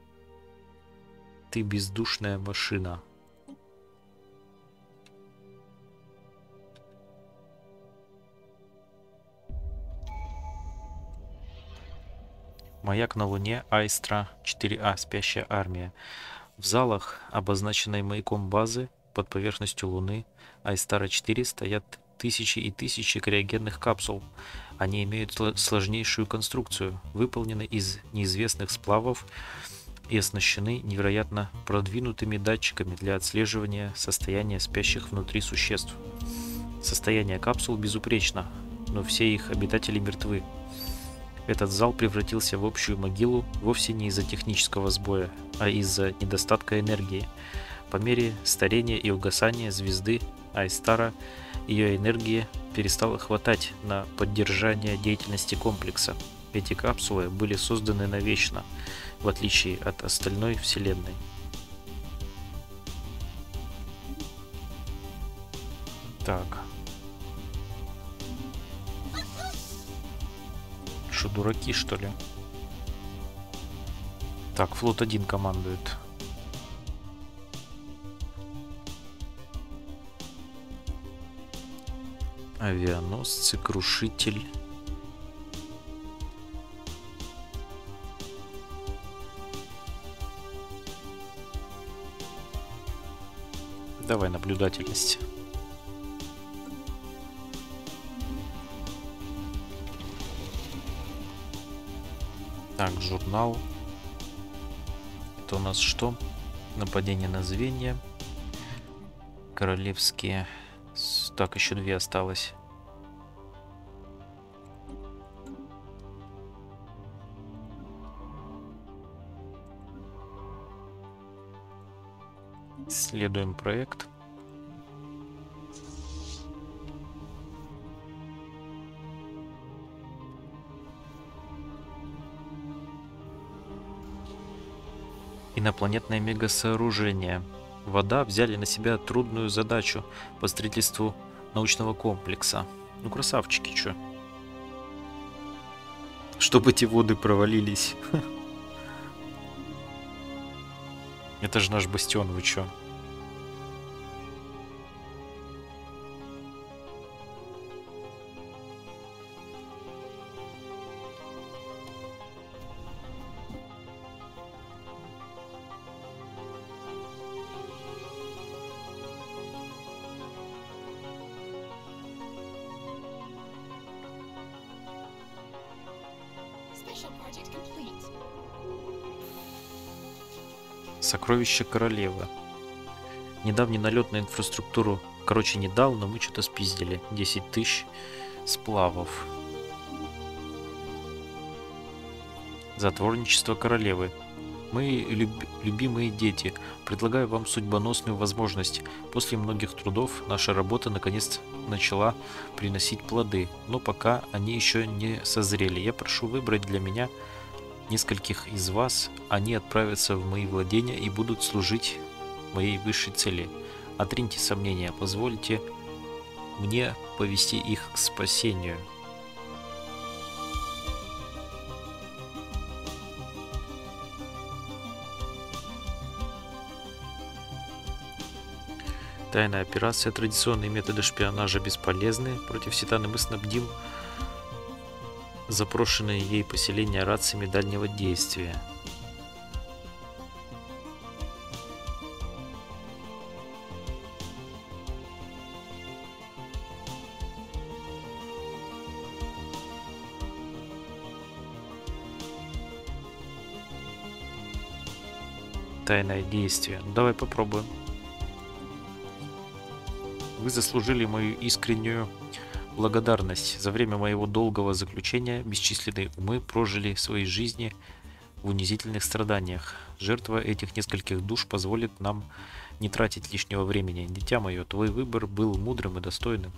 Ты бездушная машина. Маяк на Луне, Айстра, 4А, спящая армия. В залах, обозначенной маяком базы под поверхностью Луны, Айстара-4, стоят тысячи и тысячи криогенных капсул. Они имеют сложнейшую конструкцию, выполнены из неизвестных сплавов и оснащены невероятно продвинутыми датчиками для отслеживания состояния спящих внутри существ. Состояние капсул безупречно, но все их обитатели мертвы. Этот зал превратился в общую могилу вовсе не из-за технического сбоя, а из-за недостатка энергии. По мере старения и угасания звезды Айстара ее энергии перестало хватать на поддержание деятельности комплекса. Эти капсулы были созданы навечно, в отличие от остальной Вселенной. Так. Что, дураки, что ли? Так, флот 1 командует. Авианосцы, крушитель. Давай наблюдательность. Так, журнал. Это у нас что? Нападение на звенья. Королевские. Так, еще 2 осталось. Исследуем проект. Инопланетное мегасооружение. Вода взяли на себя трудную задачу по строительству научного комплекса. Ну, красавчики, чё. Чтобы эти воды провалились. Это же наш бастион, вы чё? Special project complete. Сокровища королевы. Недавний налет на инфраструктуру, короче, не дал, но мы что-то спиздили. 10 тысяч сплавов. Затворничество королевы. Мы, любимые дети, предлагаю вам судьбоносную возможность. После многих трудов наша работа наконец начала приносить плоды, но пока они еще не созрели. Я прошу выбрать для меня нескольких из вас. Они отправятся в мои владения и будут служить моей высшей цели. Отриньте сомнения, позвольте мне повести их к спасению. Тайная операция. Традиционные методы шпионажа бесполезны. Против Ситаны мы снабдим запрошенные ей поселения рациями дальнего действия. Тайное действие. Ну, давай попробуем. Вы заслужили мою искреннюю благодарность. За время моего долгого заключения бесчисленные умы прожили свои жизни в унизительных страданиях. Жертва этих нескольких душ позволит нам не тратить лишнего времени. Дитя мое, твой выбор был мудрым и достойным.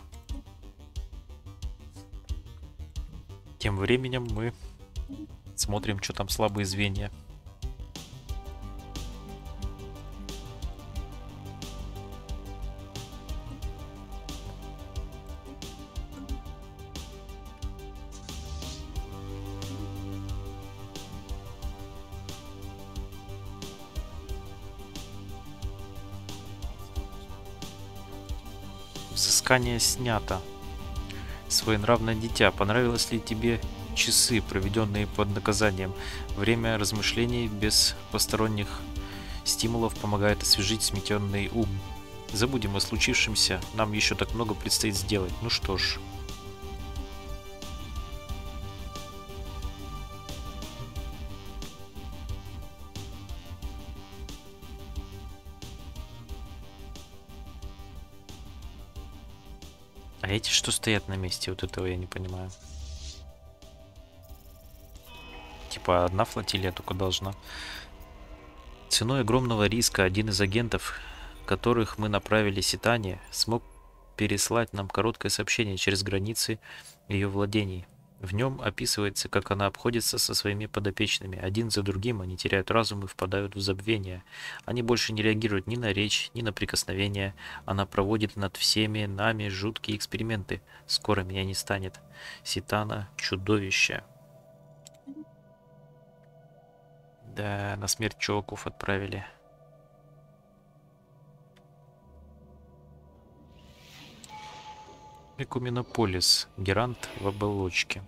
Тем временем мы смотрим, что там слабые звенья. Взыскание снято. Своенравное дитя, понравилось ли тебе часы, проведенные под наказанием? Время размышлений без посторонних стимулов помогает освежить сметенный ум. Забудем о случившемся, нам еще так много предстоит сделать. Ну что ж. А эти что стоят на месте? Вот этого я не понимаю. Типа одна флотилия только должна. Ценой огромного риска один из агентов, которых мы направили Ситане, смог переслать нам короткое сообщение через границы ее владений. В нем описывается, как она обходится со своими подопечными. Один за другим они теряют разум и впадают в забвение. Они больше не реагируют ни на речь, ни на прикосновения. Она проводит над всеми нами жуткие эксперименты. Скоро меня не станет. Ситана — чудовище. Да, на смерть чуваков отправили. Экуменополис. Герант в оболочке.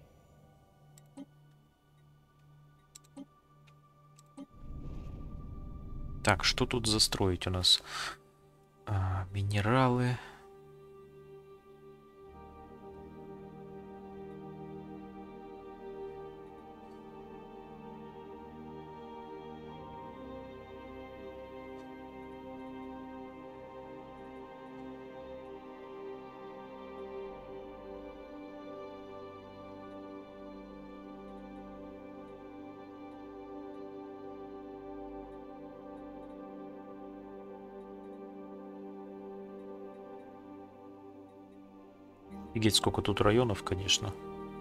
Так, что тут застроить у нас? Минералы. Офигеть, сколько тут районов, конечно.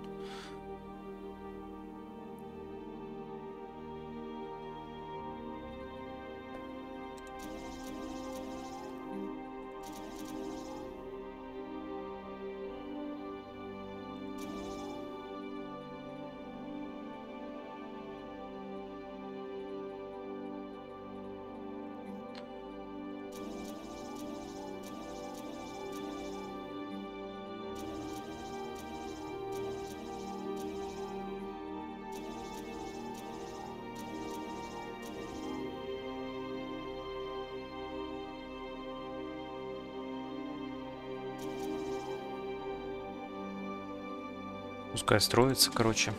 Пускай строится, короче.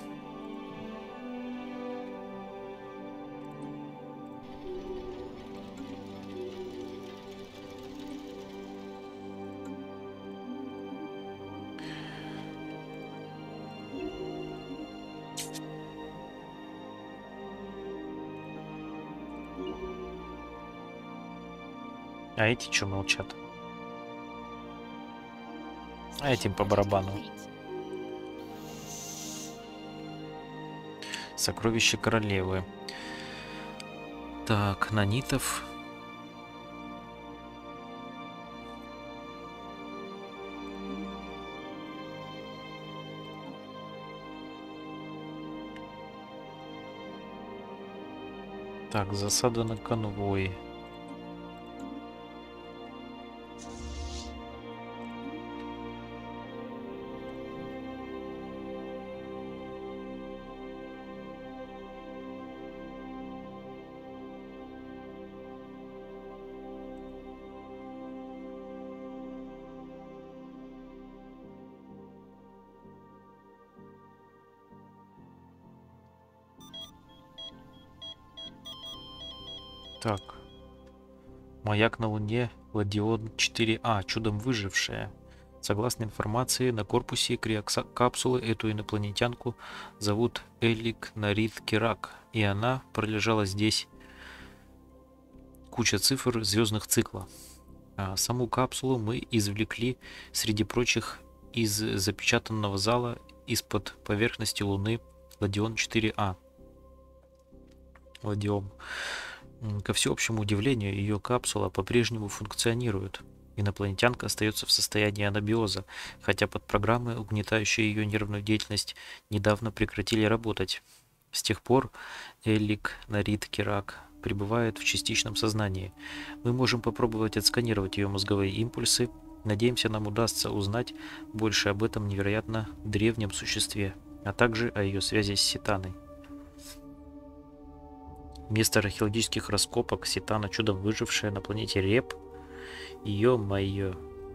А эти что молчат? А этим по барабану. Сокровище королевы. Так, нанитов. Так, засада на конвой. Так. Маяк на Луне Ладион 4А, чудом выжившая. Согласно информации, на корпусе криокапсулы эту инопланетянку зовут Элик Нарит Кирак, и она пролежала здесь куча цифр звездных цикла. А саму капсулу мы извлекли, среди прочих, из запечатанного зала из-под поверхности Луны Ладион 4А. Ладиом. Ко всеобщему удивлению, ее капсула по-прежнему функционирует. Инопланетянка остается в состоянии анабиоза, хотя подпрограммы, угнетающие ее нервную деятельность, недавно прекратили работать. С тех пор Элик Нарит Кирак пребывает в частичном сознании. Мы можем попробовать отсканировать ее мозговые импульсы. Надеемся, нам удастся узнать больше об этом невероятно древнем существе, а также о ее связи с Ситаной. Место археологических раскопок Ситана, чудом выжившая на планете Реп. Ё-моё.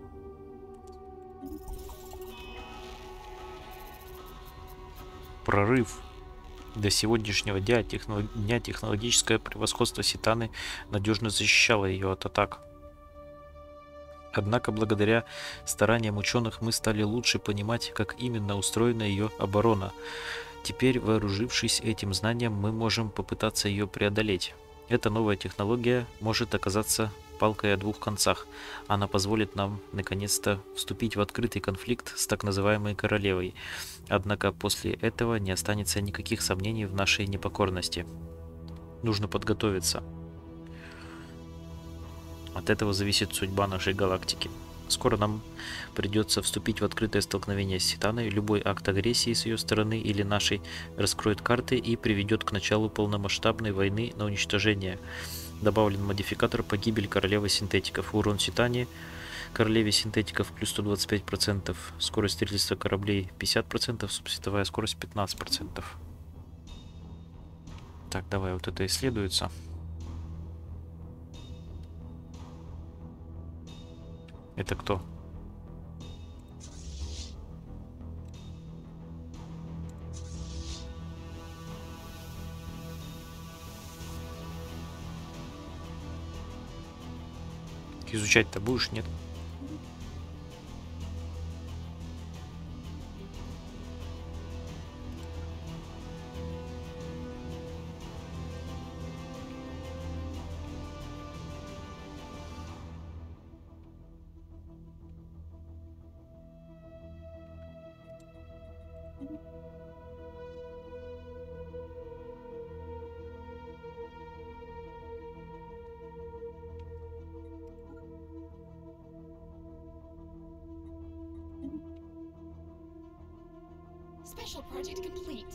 Прорыв. До сегодняшнего дня технологическое превосходство Ситаны надежно защищало ее от атак. Однако благодаря стараниям ученых мы стали лучше понимать, как именно устроена ее оборона. Теперь, вооружившись этим знанием, мы можем попытаться ее преодолеть. Эта новая технология может оказаться палкой о двух концах. Она позволит нам, наконец-то, вступить в открытый конфликт с так называемой королевой. Однако после этого не останется никаких сомнений в нашей непокорности. Нужно подготовиться. От этого зависит судьба нашей галактики. Скоро нам придется вступить в открытое столкновение с Ситаной. Любой акт агрессии с ее стороны или нашей раскроет карты и приведет к началу полномасштабной войны на уничтожение. Добавлен модификатор «Погибель королевы синтетиков». Урон Ситане королеве синтетиков плюс 125%. Скорость строительства кораблей 50%. Субсветовая скорость 15%. Так, давай, вот это исследуется. Это кто? Изучать-то будешь, нет? Special project complete.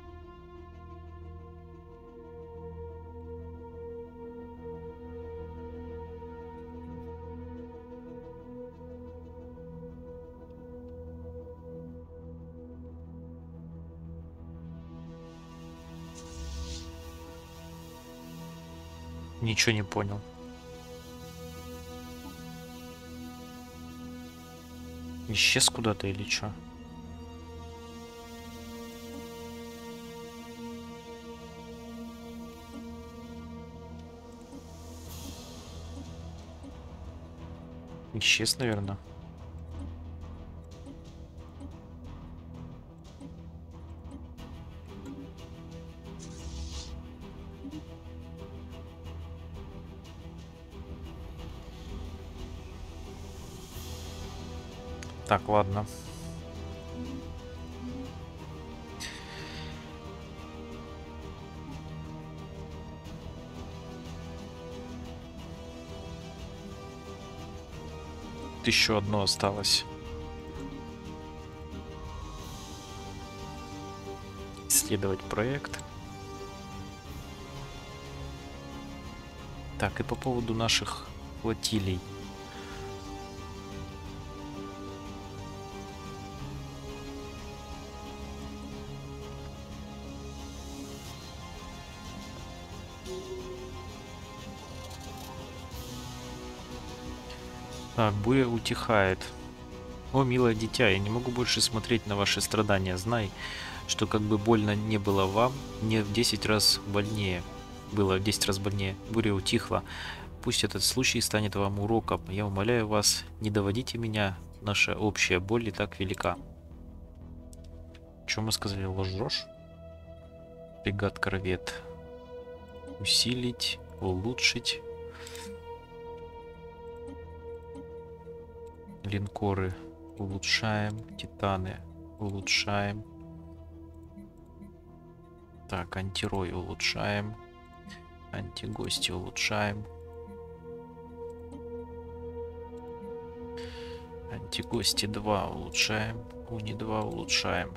Ничего не понял. Исчез куда-то или что? Исчез, наверное. Так, ладно. Еще одно осталось. Исследовать проект. Так, и по поводу наших флотилий. Так, буря утихает. О, милое дитя, я не могу больше смотреть на ваши страдания. Знай, что как бы больно не было вам, мне в 10 раз больнее. было в 10 раз больнее. Буря утихла. Пусть этот случай станет вам уроком. Я умоляю вас, не доводите меня. Наша общая боль и так велика. Что мы сказали? Лжешь? Фрегат-корвет. Усилить, улучшить. Линкоры улучшаем. Титаны улучшаем. Так, антирой улучшаем. Антигости улучшаем. Антигости 2 улучшаем. Уни 2 улучшаем.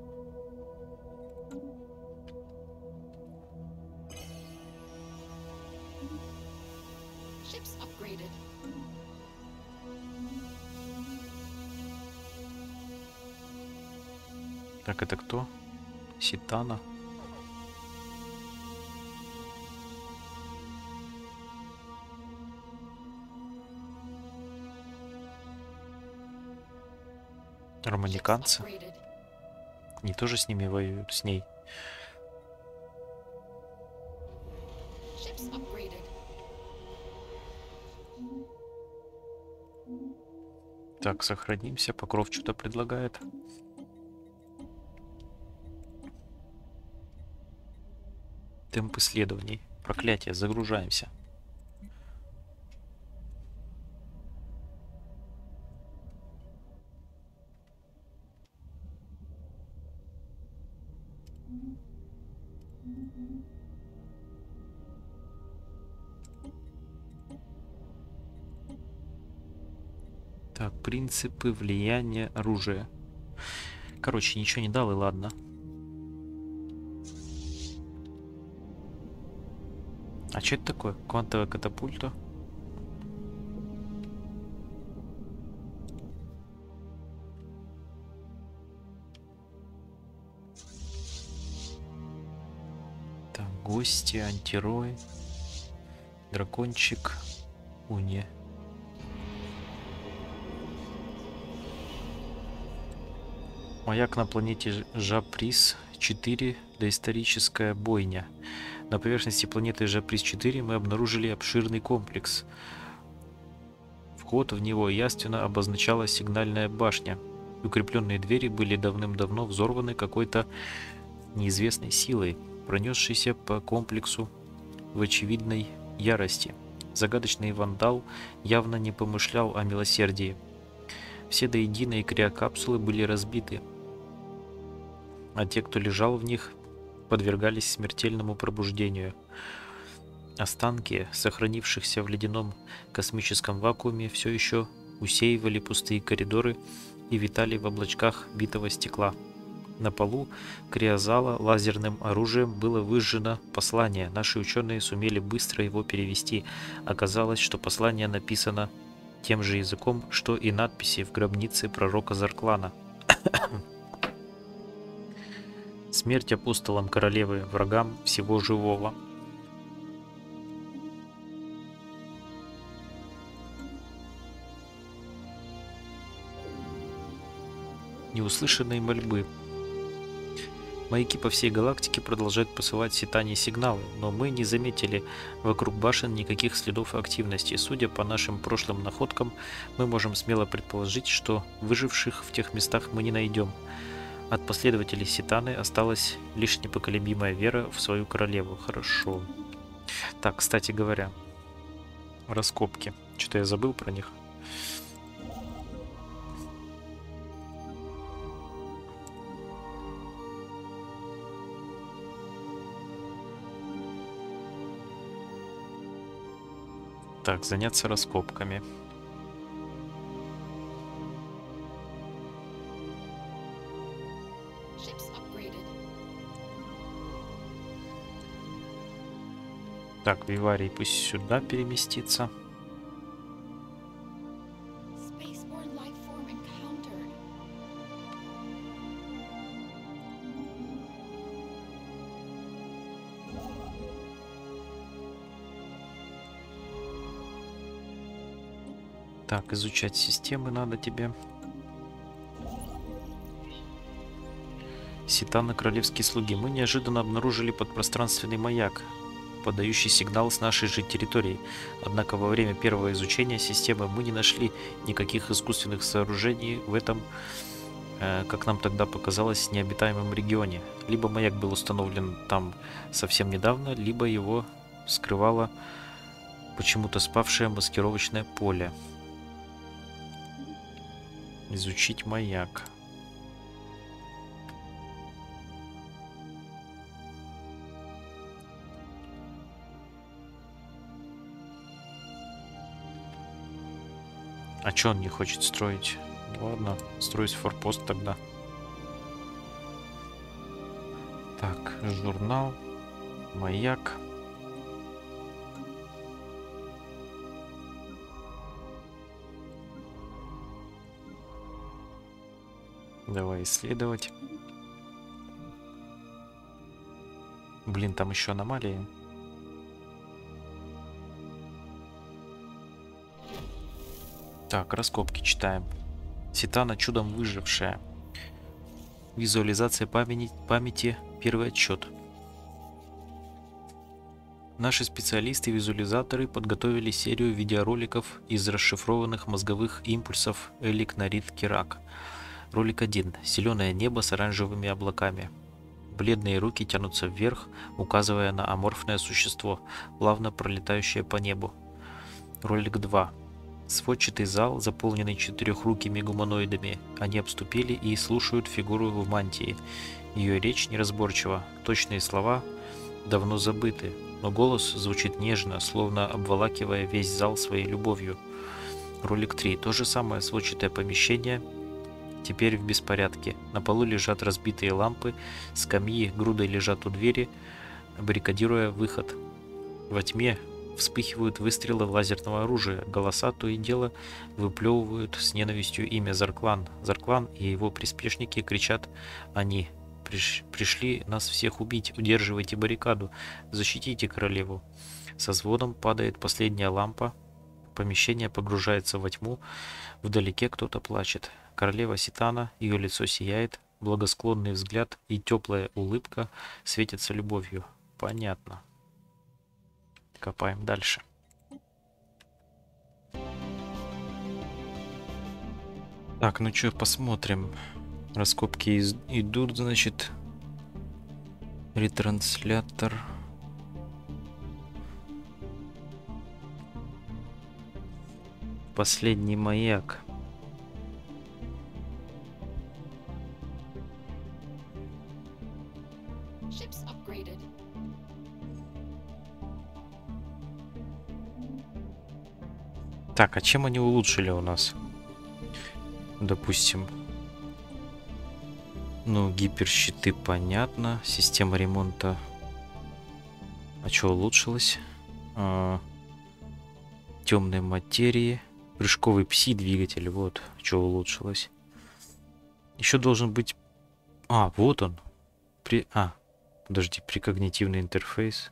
Ships upgraded. Так, это кто? Ситана. Романиканцы. Upgraded. Они тоже с ними воюют, с ней. Ships upgraded. Так, сохранимся. Покров что-то предлагает. Темп исследований. Проклятие. Загружаемся. Так, принципы влияния оружия. Короче, ничего не дал, и ладно. А что это такое? Квантовая катапульта? Так, гости, антирой, дракончик, уни. Маяк на планете Жаприс 4. Доисторическая бойня. На поверхности планеты Жаприс 4 мы обнаружили обширный комплекс. Вход в него явственно обозначала сигнальная башня. Укрепленные двери были давным-давно взорваны какой-то неизвестной силой, пронесшейся по комплексу в очевидной ярости. Загадочный вандал явно не помышлял о милосердии. Все до единой криокапсулы были разбиты, а те, кто лежал в них, подвергались смертельному пробуждению. Останки, сохранившихся в ледяном космическом вакууме, все еще усеивали пустые коридоры и витали в облачках битого стекла. На полу криозала лазерным оружием было выжжено послание. Наши ученые сумели быстро его перевести. Оказалось, что послание написано тем же языком, что и надписи в гробнице пророка Зарклана. Смерть апостолам королевы, врагам всего живого. Неуслышанные мольбы. Маяки по всей галактике продолжают посылать Ситане сигналы, но мы не заметили вокруг башен никаких следов активности. Судя по нашим прошлым находкам, мы можем смело предположить, что выживших в тех местах мы не найдем. От последователей Ситаны осталась лишь непоколебимая вера в свою королеву. Хорошо. Так, кстати говоря, раскопки. Что-то я забыл про них. Так, заняться раскопками. Ships upgraded. Так, Виварий пусть сюда переместится. Spaceborne life form encountered. Так, изучать системы надо тебе. Ситана, королевские слуги. Мы неожиданно обнаружили подпространственный маяк. подающий сигнал с нашей же территории. Однако во время первого изучения системы мы не нашли никаких искусственных сооружений в этом, как нам тогда показалось, необитаемом регионе. Либо маяк был установлен там совсем недавно, либо его скрывало почему-то спавшее маскировочное поле. Изучить маяк. А чё он не хочет строить? Ладно, строить форпост тогда. Так, журнал, маяк. Давай исследовать. Блин, там еще аномалии. Так, раскопки читаем. Ситана чудом выжившая. Визуализация памяти. Первый отчет. Наши специалисты-визуализаторы подготовили серию видеороликов из расшифрованных мозговых импульсов Элик Нарит Кирак. Ролик 1. Зеленое небо с оранжевыми облаками. Бледные руки тянутся вверх, указывая на аморфное существо, плавно пролетающее по небу. Ролик 2. Сводчатый зал, заполненный четырехрукими гуманоидами. Они обступили и слушают фигуру в мантии. Ее речь неразборчива, точные слова давно забыты, но голос звучит нежно, словно обволакивая весь зал своей любовью. Ролик 3. То же самое сводчатое помещение, теперь в беспорядке. На полу лежат разбитые лампы, скамьи грудой лежат у двери, баррикадируя выход. Во тьме вспыхивают выстрелы лазерного оружия, голоса то и дело выплевывают с ненавистью имя Зарклан. Зарклан и его приспешники кричат они. Пришли нас всех убить, удерживайте баррикаду, защитите королеву. Со звоном падает последняя лампа, помещение погружается во тьму, вдалеке кто-то плачет. Королева Ситана, ее лицо сияет, благосклонный взгляд и теплая улыбка светятся любовью. Понятно. Копаем дальше. Так, ну что, посмотрим. Раскопки идут, значит. Ретранслятор. Последний маяк. Ships upgraded. Так, а чем они улучшили у нас? Допустим. Ну, гиперщиты, понятно. Система ремонта. А что улучшилось? Темной материи. Прыжковый пси-двигатель. Вот, что улучшилось. Еще должен быть... А, вот он. Подожди, прикогнитивный интерфейс.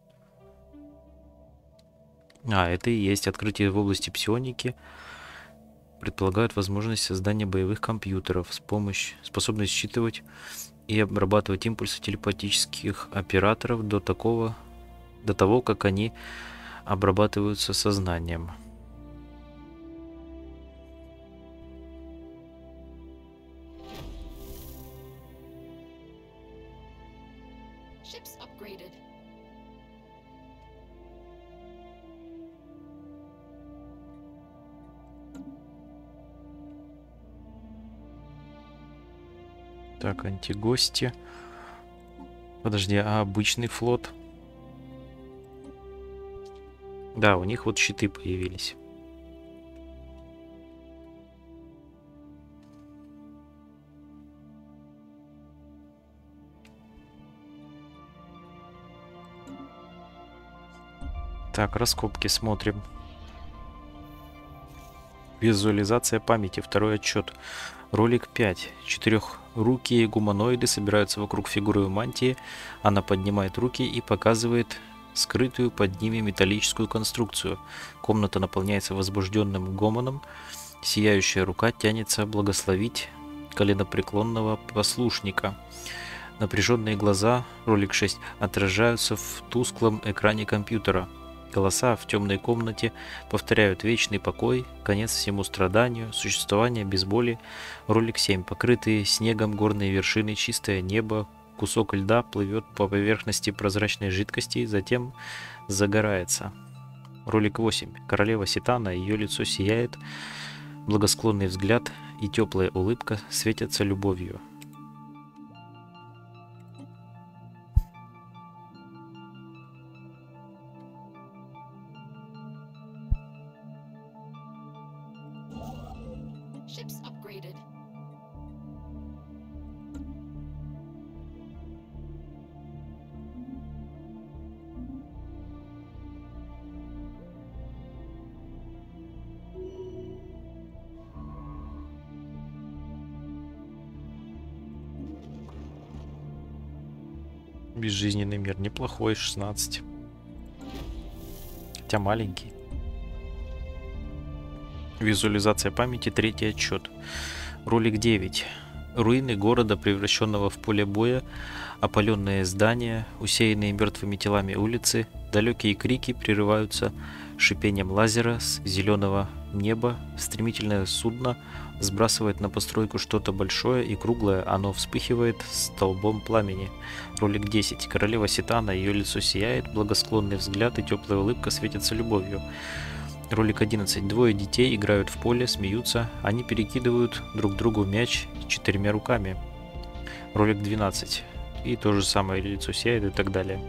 Это и есть открытие в области псионики. Предполагают возможность создания боевых компьютеров с помощью способность считывать и обрабатывать импульсы телепатических операторов до того, как они обрабатываются сознанием. Ships upgraded. Так, антигости. Подожди, а обычный флот? Да, у них вот щиты появились. Так, раскопки смотрим. Визуализация памяти. Второй отчет. Ролик 5. Четырехрукие гуманоиды собираются вокруг фигуры в мантии. Она поднимает руки и показывает скрытую под ними металлическую конструкцию. Комната наполняется возбужденным гомоном. Сияющая рука тянется благословить коленопреклонного послушника. Напряженные глаза, ролик 6, отражаются в тусклом экране компьютера. Голоса в темной комнате повторяют вечный покой, конец всему страданию, существование без боли. Ролик 7. Покрытые снегом горные вершины, чистое небо, кусок льда плывет по поверхности прозрачной жидкости, затем загорается. Ролик 8. Королева Ситана, ее лицо сияет, благосклонный взгляд и теплая улыбка светятся любовью. Ships upgraded. Безжизненный мир неплохой, 16. Хотя маленький. Визуализация памяти, третий отчет. Ролик 9. Руины города, превращенного в поле боя, опаленные здания, усеянные мертвыми телами улицы, далекие крики прерываются шипением лазера с зеленого неба. Стремительное судно сбрасывает на постройку что-то большое и круглое, оно вспыхивает столбом пламени. Ролик 10. Королева Ситана, ее лицо сияет, благосклонный взгляд и теплая улыбка светятся любовью. Ролик 11. Двое детей играют в поле, смеются, они перекидывают друг другу мяч 4 руками. Ролик 12. И то же самое, лицо сияет и так далее.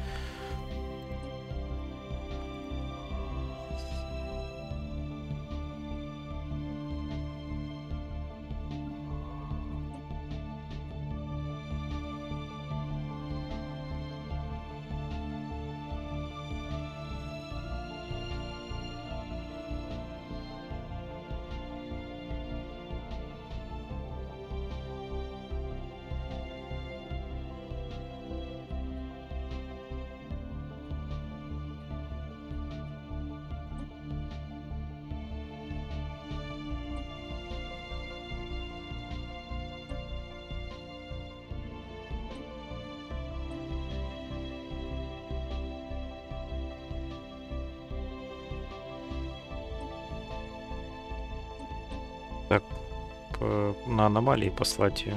Так, на аномалии послать ее.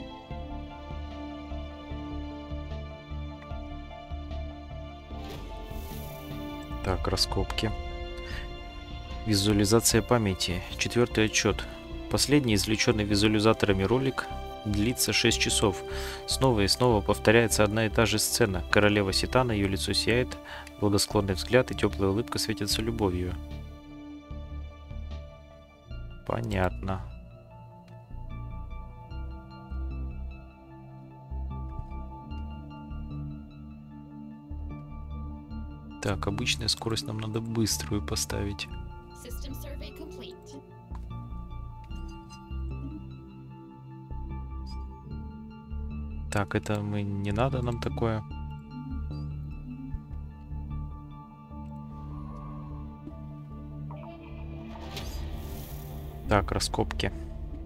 Так, раскопки. Визуализация памяти. 4-й отчет. Последний извлеченный визуализаторами ролик длится 6 часов. Снова и снова повторяется одна и та же сцена. Королева Ситана, ее лицо сияет, благосклонный взгляд и теплая улыбка светятся любовью. Понятно. Так, обычная скорость нам надо быструю поставить. System survey complete. Так, это мы не надо нам такое. Так, раскопки.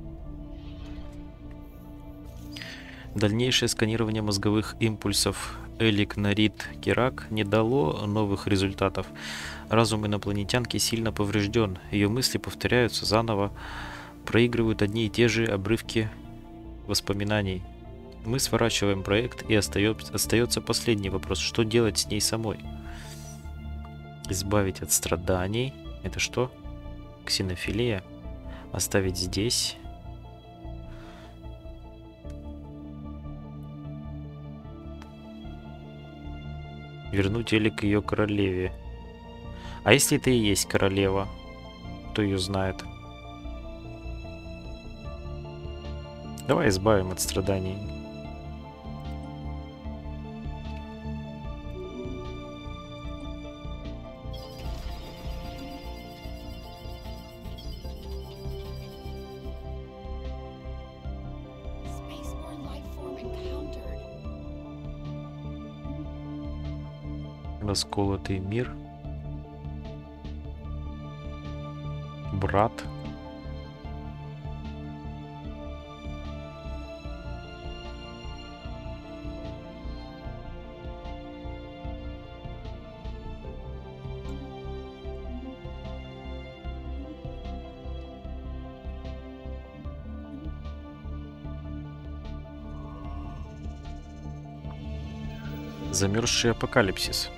Дальнейшее сканирование мозговых импульсов Элик Нарит Кирак не дало новых результатов. Разум инопланетянки сильно поврежден. Ее мысли повторяются заново, проигрывают одни и те же обрывки воспоминаний. Мы сворачиваем проект, и остается последний вопрос. Что делать с ней самой? Избавить от страданий. Это что? Ксенофилия. Оставить здесь. Вернуть Элик ее королеве. А если это и есть королева? Кто ее знает? Давай избавим от страданий. Spaceborne life form encountered. Расколотый мир. Брат. Замерзший апокалипсис.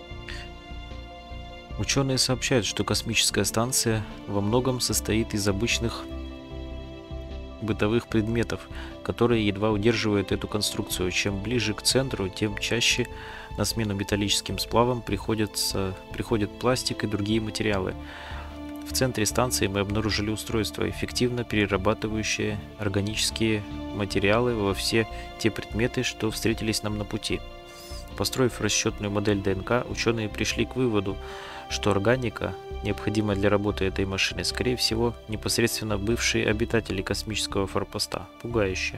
Ученые сообщают, что космическая станция во многом состоит из обычных бытовых предметов, которые едва удерживают эту конструкцию. Чем ближе к центру, тем чаще на смену металлическим сплавам приходят пластик и другие материалы. В центре станции мы обнаружили устройство, эффективно перерабатывающее органические материалы во все те предметы, что встретились нам на пути. Построив расчетную модель ДНК, ученые пришли к выводу, что органика, необходимая для работы этой машины, скорее всего, непосредственно бывшие обитатели космического форпоста. Пугающе.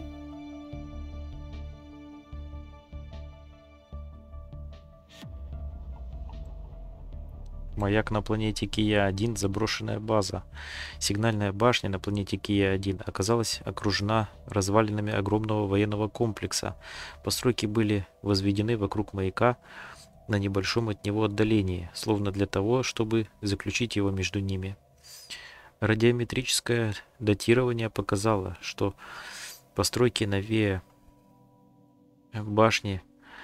Маяк на планете Кия-1, заброшенная база. Сигнальная башня на планете Кия-1 оказалась окружена развалинами огромного военного комплекса. Постройки были возведены вокруг маяка на небольшом от него отдалении, словно для того, чтобы заключить его между ними. Радиометрическое датирование показало, что постройки новее башни,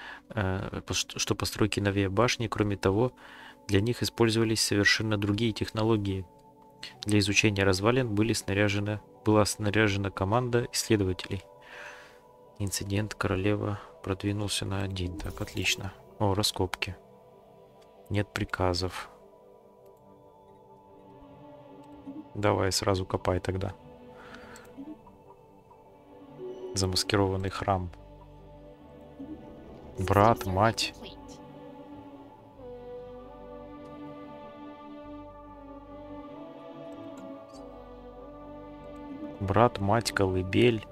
кроме того, для них использовались совершенно другие технологии. Для изучения развалин была снаряжена команда исследователей. Инцидент. Королева продвинулся на 1. Так, отлично. О, раскопки. Нет приказов. Давай сразу копай тогда. Замаскированный храм. Брат, мать. Complete. Брат, мать, колыбель.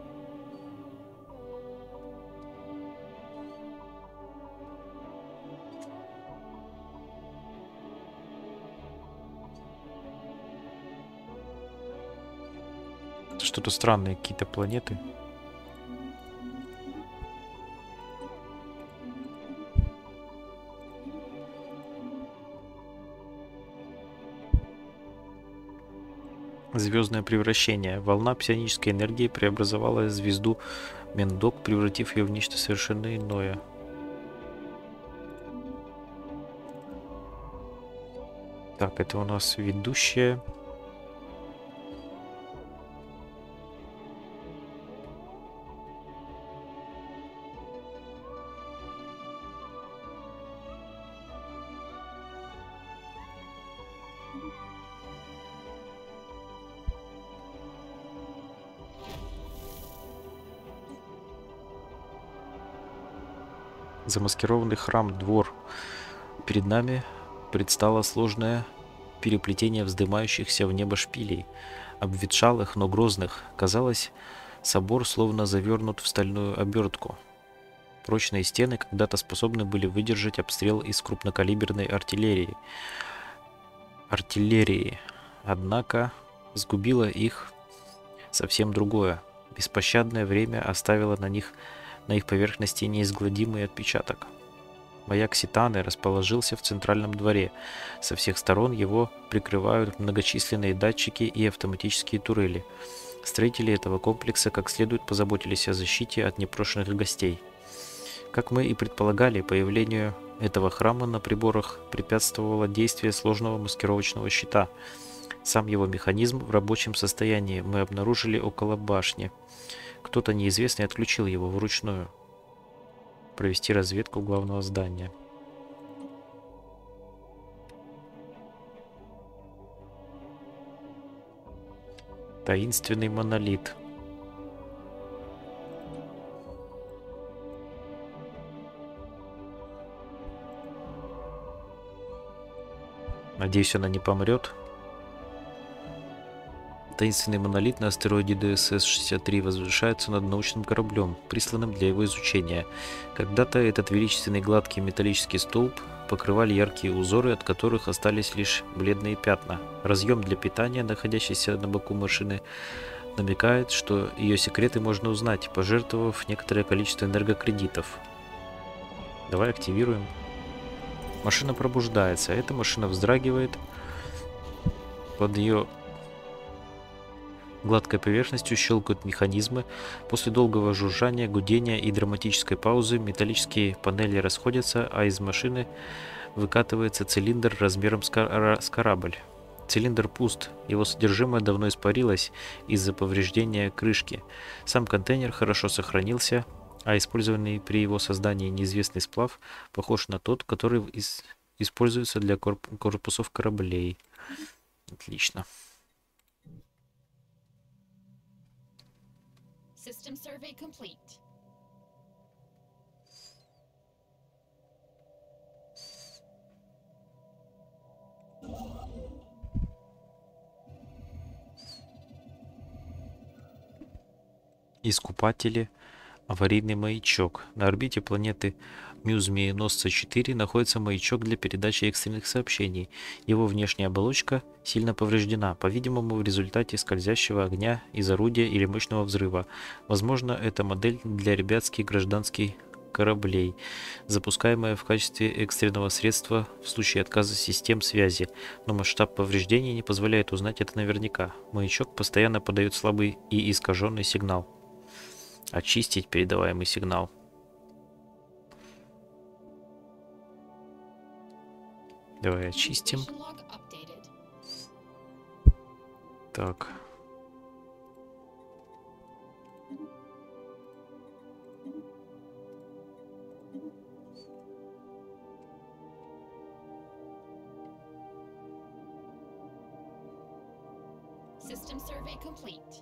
Что-то странные какие-то планеты. Звездное превращение. Волна псионической энергии преобразовала звезду Мендок, превратив ее в нечто совершенно иное. Так, это у нас ведущая. Замаскированный храм, двор. Перед нами предстало сложное переплетение вздымающихся в небо шпилей, обветшалых, но грозных. Казалось, собор словно завернут в стальную обертку. Прочные стены когда-то способны были выдержать обстрел из крупнокалиберной артиллерии. Однако сгубило их совсем другое. Беспощадное время оставило на их поверхности неизгладимый отпечаток. Маяк Ситаны расположился в центральном дворе. Со всех сторон его прикрывают многочисленные датчики и автоматические турели. Строители этого комплекса как следует позаботились о защите от непрошенных гостей. Как мы и предполагали, появлению этого храма на приборах препятствовало действие сложного маскировочного щита. Сам его механизм в рабочем состоянии мы обнаружили около башни. Кто-то неизвестный отключил его вручную. Провести разведку главного здания. Таинственный монолит. Надеюсь, она не помрет. Таинственный монолит на астероиде ДСС-63 возвышается над научным кораблем, присланным для его изучения. Когда-то этот величественный гладкий металлический столб покрывали яркие узоры, от которых остались лишь бледные пятна. Разъем для питания, находящийся на боку машины, намекает, что ее секреты можно узнать, пожертвовав некоторое количество энергокредитов. Давай активируем. Машина пробуждается. Эта машина вздрагивает. Под ее Гладкой поверхностью щелкают механизмы. После долгого жужжания, гудения и драматической паузы металлические панели расходятся, а из машины выкатывается цилиндр размером с корабль. Цилиндр пуст, его содержимое давно испарилось из-за повреждения крышки. Сам контейнер хорошо сохранился, а использованный при его создании неизвестный сплав похож на тот, который используется для корпусов кораблей. Отлично. System survey complete. Искупатели. Аварийный маячок. На орбите планеты Мю-Змееносца-4 находится маячок для передачи экстренных сообщений. Его внешняя оболочка сильно повреждена, по-видимому, в результате скользящего огня из орудия или мощного взрыва. Возможно, это модель для ребятских гражданских кораблей, запускаемая в качестве экстренного средства в случае отказа систем связи, но масштаб повреждений не позволяет узнать это наверняка. Маячок постоянно подает слабый и искаженный сигнал. Очистить передаваемый сигнал. Давай очистим. Situation log updated. Так. System survey complete.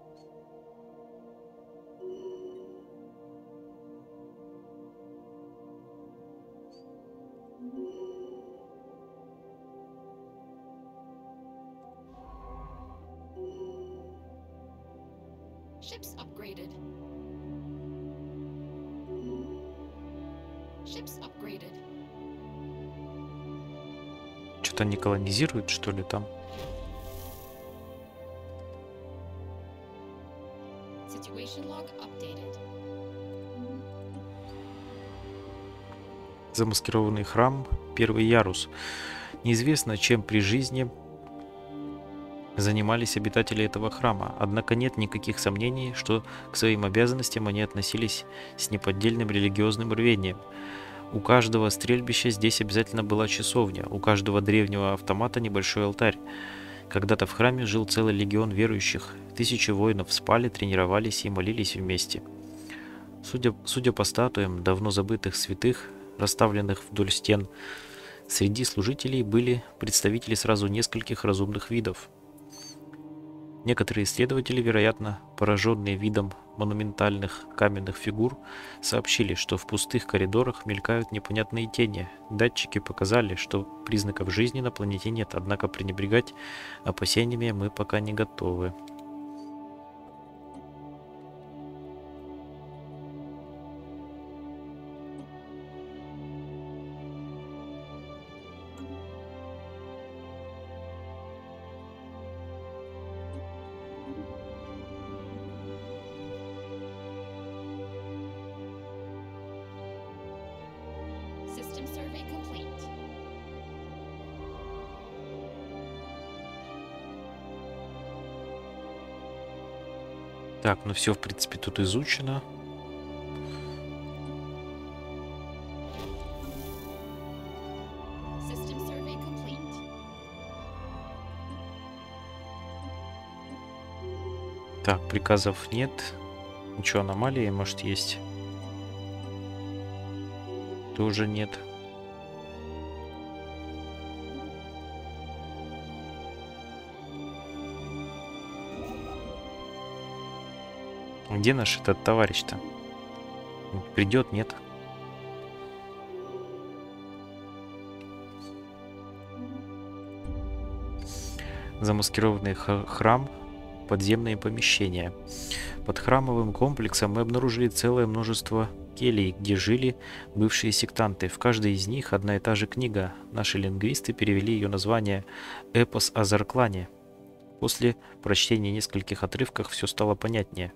Ships upgraded. Ships upgraded. Что-то не колонизируют, что ли, там? Situation log updated. Замаскированный храм, первый ярус. Неизвестно, чем при жизни занимались обитатели этого храма, однако нет никаких сомнений, что к своим обязанностям они относились с неподдельным религиозным рвением. У каждого стрельбища здесь обязательно была часовня, у каждого древнего автомата небольшой алтарь. Когда-то в храме жил целый легион верующих, тысячи воинов спали, тренировались и молились вместе. Судя по статуям давно забытых святых, расставленных вдоль стен, среди служителей были представители сразу нескольких разумных видов. Некоторые исследователи, вероятно, пораженные видом монументальных каменных фигур, сообщили, что в пустых коридорах мелькают непонятные тени. Датчики показали, что признаков жизни на планете нет, однако пренебрегать опасениями мы пока не готовы. System survey complete. Так, ну все, в принципе, тут изучено. System survey complete. Так, приказов нет. Ничего, аномалии, может, есть? Тоже нет. Где наш этот товарищ-то? Придет, нет? Замаскированный храм, подземные помещения. Под храмовым комплексом мы обнаружили целое множество келий, где жили бывшие сектанты. В каждой из них одна и та же книга. Наши лингвисты перевели ее название «Эпос о Зарклане». После прочтения нескольких отрывков все стало понятнее.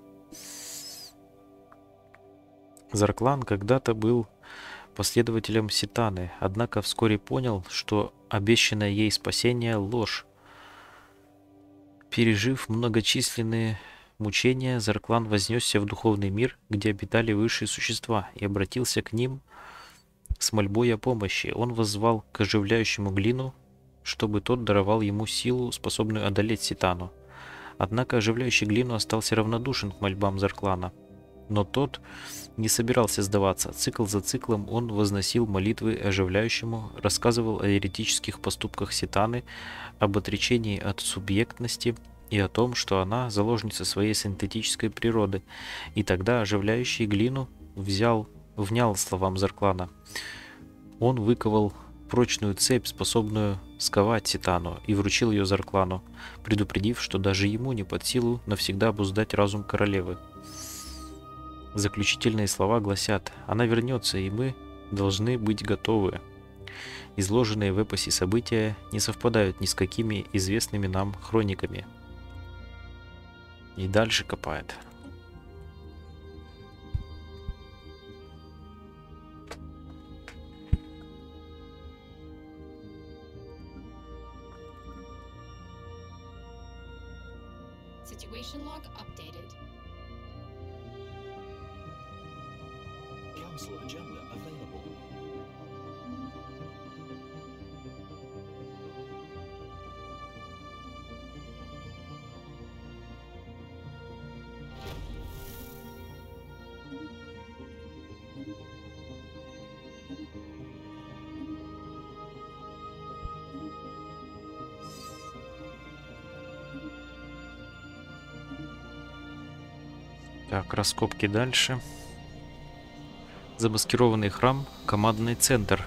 Зарклан когда-то был последователем Ситаны, однако вскоре понял, что обещанное ей спасение – ложь. Пережив многочисленные мучения, Зарклан вознесся в духовный мир, где обитали высшие существа, и обратился к ним с мольбой о помощи. Он воззвал к оживляющему глину, чтобы тот даровал ему силу, способную одолеть Ситану. Однако оживляющий глину остался равнодушен к мольбам Зарклана. Но тот не собирался сдаваться. Цикл за циклом он возносил молитвы оживляющему, рассказывал о еретических поступках Ситаны, об отречении от субъектности и о том, что она заложница своей синтетической природы. И тогда оживляющий глину внял словам Зарклана. Он выковал прочную цепь, способную сковать Ситану, и вручил ее Зарклану, предупредив, что даже ему не под силу навсегда обуздать разум королевы. Заключительные слова гласят: «Она вернется, и мы должны быть готовы». Изложенные в эпосе события не совпадают ни с какими известными нам хрониками. И дальше копает. Situation log updated. Council agenda available. Так, раскопки дальше. Замаскированный храм, командный центр.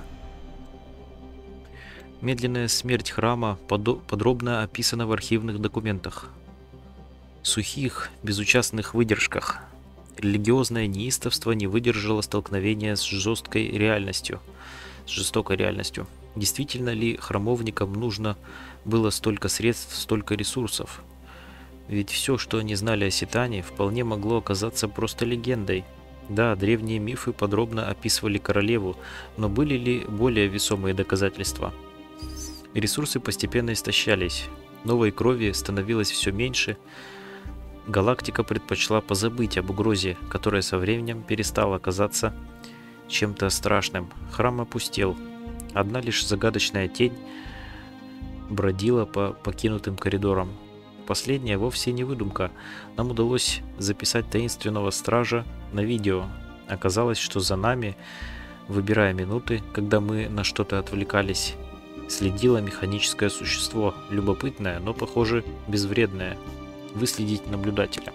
Медленная смерть храма подробно описана в архивных документах. В сухих, безучастных выдержках. Религиозное неистовство не выдержало столкновения с жестокой реальностью. Действительно ли храмовникам нужно было столько средств, столько ресурсов? Ведь все, что они знали о Ситане, вполне могло оказаться просто легендой. Да, древние мифы подробно описывали королеву, но были ли более весомые доказательства? Ресурсы постепенно истощались, новой крови становилось все меньше. Галактика предпочла позабыть об угрозе, которая со временем перестала казаться чем-то страшным. Храм опустел. Одна лишь загадочная тень бродила по покинутым коридорам. Последняя вовсе не выдумка. Нам удалось записать таинственного стража на видео. Оказалось, что за нами, выбирая минуты, когда мы на что-то отвлекались, следило механическое существо, любопытное, но, похоже, безвредное. Выследить наблюдателя.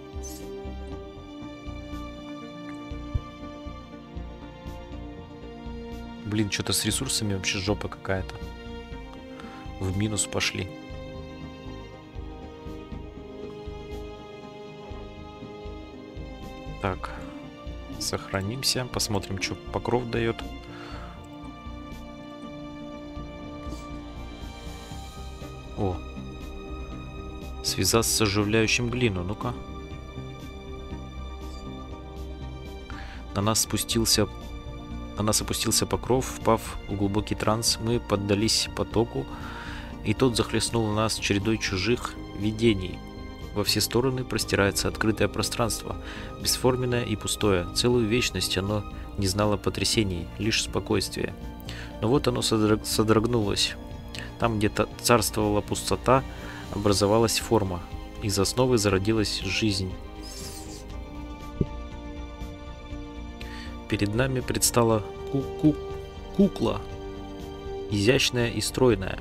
Блин, что-то с ресурсами вообще жопа какая-то. В минус пошли. Так, сохранимся, посмотрим, что покров дает. О, связаться с оживляющим глину, ну-ка. На нас опустился покров, впав в глубокий транс, мы поддались потоку, и тот захлестнул нас чередой чужих видений. Во все стороны простирается открытое пространство, бесформенное и пустое. Целую вечность оно не знало потрясений, лишь спокойствие. Но вот оно содрогнулось. Там, где царствовала пустота, образовалась форма. Из основы зародилась жизнь. Перед нами предстала кукла, изящная и стройная.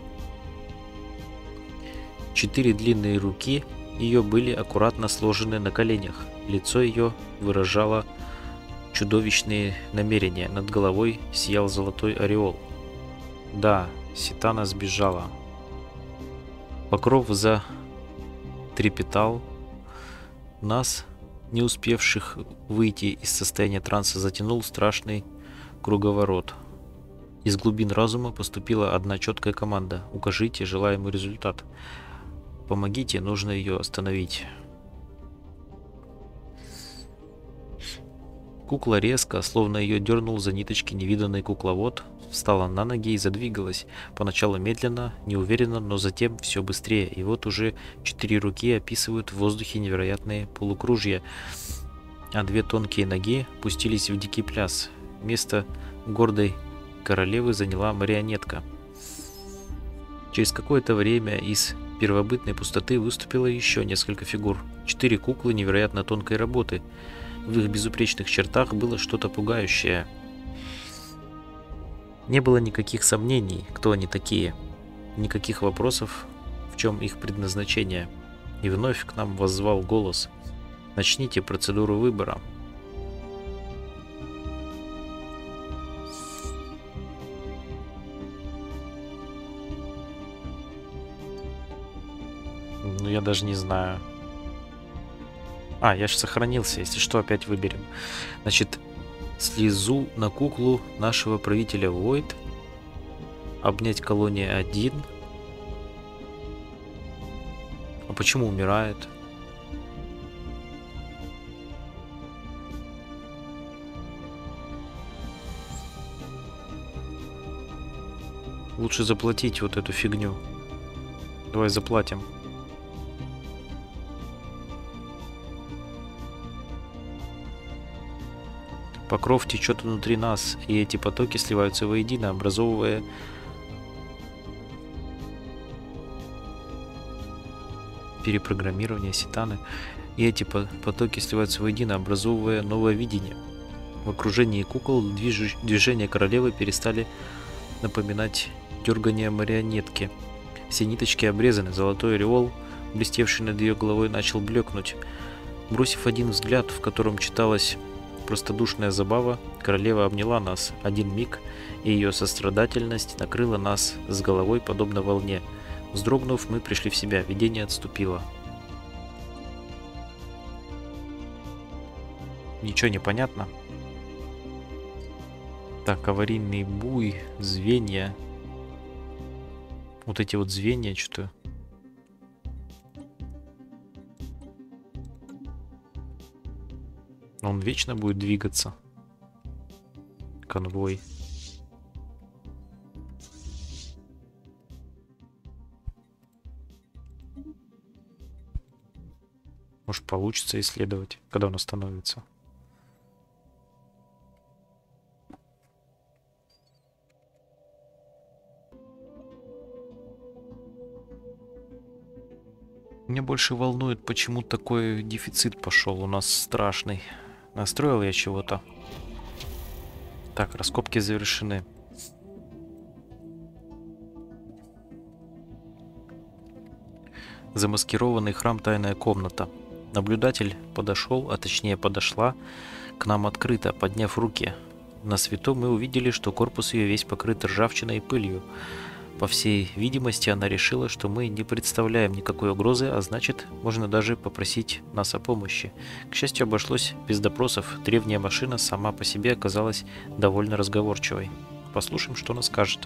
4 длинные руки ее были аккуратно сложены на коленях. Лицо ее выражало чудовищные намерения. Над головой сиял золотой ореол. Да, Ситана сбежала. Покров затрепетал. Нас, не успевших выйти из состояния транса, затянул страшный круговорот. Из глубин разума поступила одна четкая команда: укажите желаемый результат. Помогите, нужно ее остановить. Кукла резко, словно ее дернул за ниточки невиданный кукловод, встала на ноги и задвигалась. Поначалу медленно, неуверенно, но затем все быстрее. И вот уже 4 руки описывают в воздухе невероятные полукружья, а 2 тонкие ноги пустились в дикий пляс. Место гордой королевы заняла марионетка. Через какое-то время из первобытной пустоты выступило еще несколько фигур. 4 куклы невероятно тонкой работы. В их безупречных чертах было что-то пугающее. Не было никаких сомнений, кто они такие, никаких вопросов, в чем их предназначение. И вновь к нам воззвал голос: «Начните процедуру выбора». Ну, я даже не знаю. Я же сохранился, если что, опять выберем. Значит, слезу на куклу нашего правителя Void. Обнять колония 1. А почему умирает? Лучше заплатить вот эту фигню. Давай заплатим. Покров течет внутри нас, и эти потоки сливаются воедино, образовывая перепрограммирование Ситаны. И эти потоки сливаются воедино, образовывая новое видение. В окружении кукол движения королевы перестали напоминать дергание марионетки. Все ниточки обрезаны, золотой ореол, блестевший над ее головой, начал блекнуть. Бросив один взгляд, в котором читалась простодушная забава, королева обняла нас. Один миг, и ее сострадательность накрыла нас с головой подобно волне. Вздрогнув, мы пришли в себя, видение отступило. Ничего не понятно. Так, аварийный буй, звенья. Вот эти вот звенья, что-то. Он вечно будет двигаться. Конвой. Может, получится исследовать, когда он остановится. Меня больше волнует, почему такой дефицит пошел у нас страшный. Настроил я чего-то. Так, раскопки завершены. Замаскированный храм, тайная комната. Наблюдатель подошел, а точнее подошла к нам открыто, подняв руки. На свету мы увидели, что корпус ее весь покрыт ржавчиной и пылью. По всей видимости, она решила, что мы не представляем никакой угрозы, а значит, можно даже попросить нас о помощи. К счастью, обошлось без допросов. Древняя машина сама по себе оказалась довольно разговорчивой. Послушаем, что она скажет.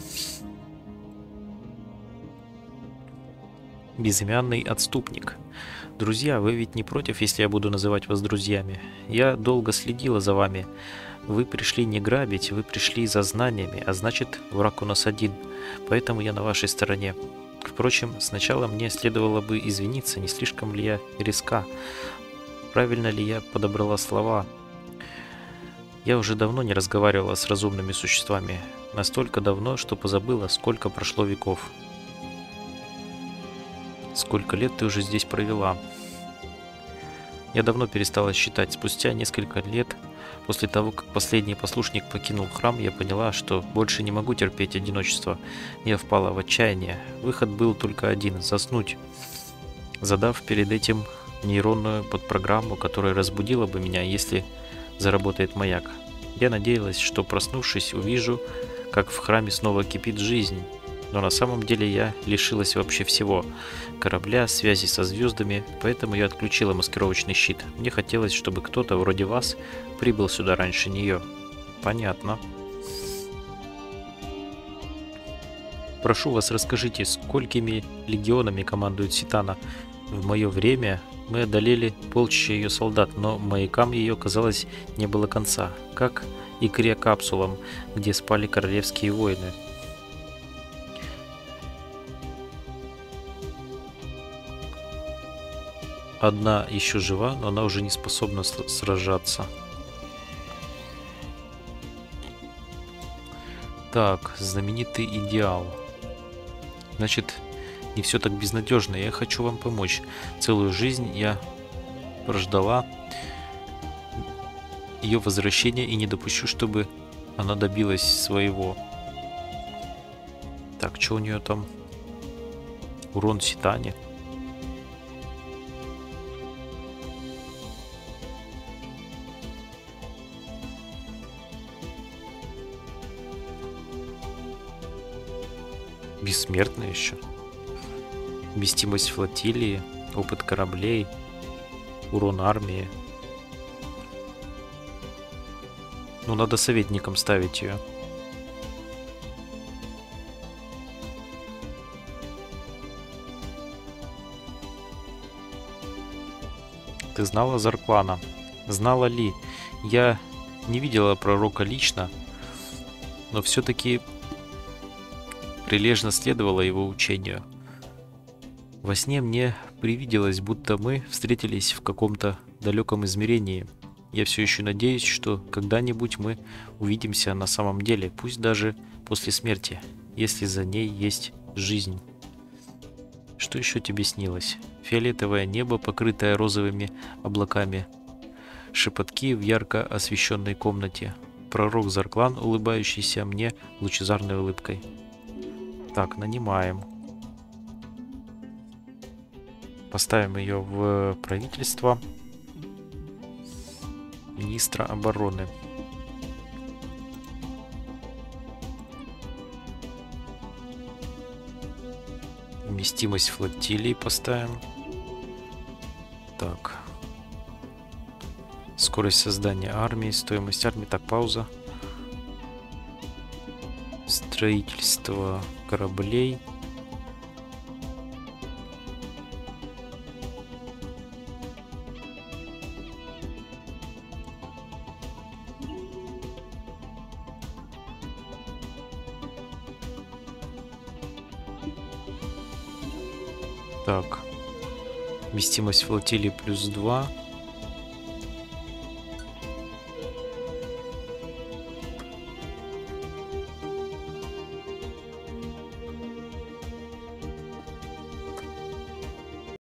Безымянный отступник. Друзья, вы ведь не против, если я буду называть вас друзьями? Я долго следила за вами. Вы пришли не грабить, вы пришли за знаниями, а значит, враг у нас один. Поэтому я на вашей стороне. Впрочем, сначала мне следовало бы извиниться, не слишком ли я резка. Правильно ли я подобрала слова? Я уже давно не разговаривала с разумными существами. Настолько давно, что позабыла, сколько прошло веков. Сколько лет ты уже здесь провела? Я давно перестала считать. Спустя несколько лет, после того, как последний послушник покинул храм, я поняла, что больше не могу терпеть одиночество. Я впала в отчаяние. Выход был только один — заснуть, задав перед этим нейронную подпрограмму, которая разбудила бы меня, если заработает маяк. Я надеялась, что, проснувшись, увижу, как в храме снова кипит жизнь. Но на самом деле я лишилась вообще всего. Корабля, связи со звездами, поэтому я отключила маскировочный щит. Мне хотелось, чтобы кто-то вроде вас прибыл сюда раньше нее. Понятно. Прошу вас, расскажите, сколькими легионами командует Ситана? В мое время мы одолели полчища ее солдат, но маякам ее, казалось, не было конца, как и криокапсулам, где спали королевские воины. Одна еще жива, но она уже не способна сражаться. Так, знаменитый идеал. Значит, не все так безнадежно. Я хочу вам помочь. Целую жизнь я прождала ее возвращения и не допущу, чтобы она добилась своего. Так, что у нее там? Урон Ситане. Бессмертная еще. Вместимость флотилии, опыт кораблей, урон армии. Ну, надо советником ставить ее. Ты знала Зарклана? Знала ли? Я не видела пророка лично, но все-таки прилежно следовала его учению. Во сне мне привиделось, будто мы встретились в каком-то далеком измерении. Я все еще надеюсь, что когда-нибудь мы увидимся на самом деле, пусть даже после смерти, если за ней есть жизнь. Что еще тебе снилось? Фиолетовое небо, покрытое розовыми облаками. Шепотки в ярко освещенной комнате. Пророк Зарклан, улыбающийся мне лучезарной улыбкой. Так, нанимаем. Поставим ее в правительство министра обороны. Вместимость флотилии поставим. Так. Скорость создания армии, стоимость армии. Так, пауза. Строительство кораблей. Так. Вместимость флотилии +2.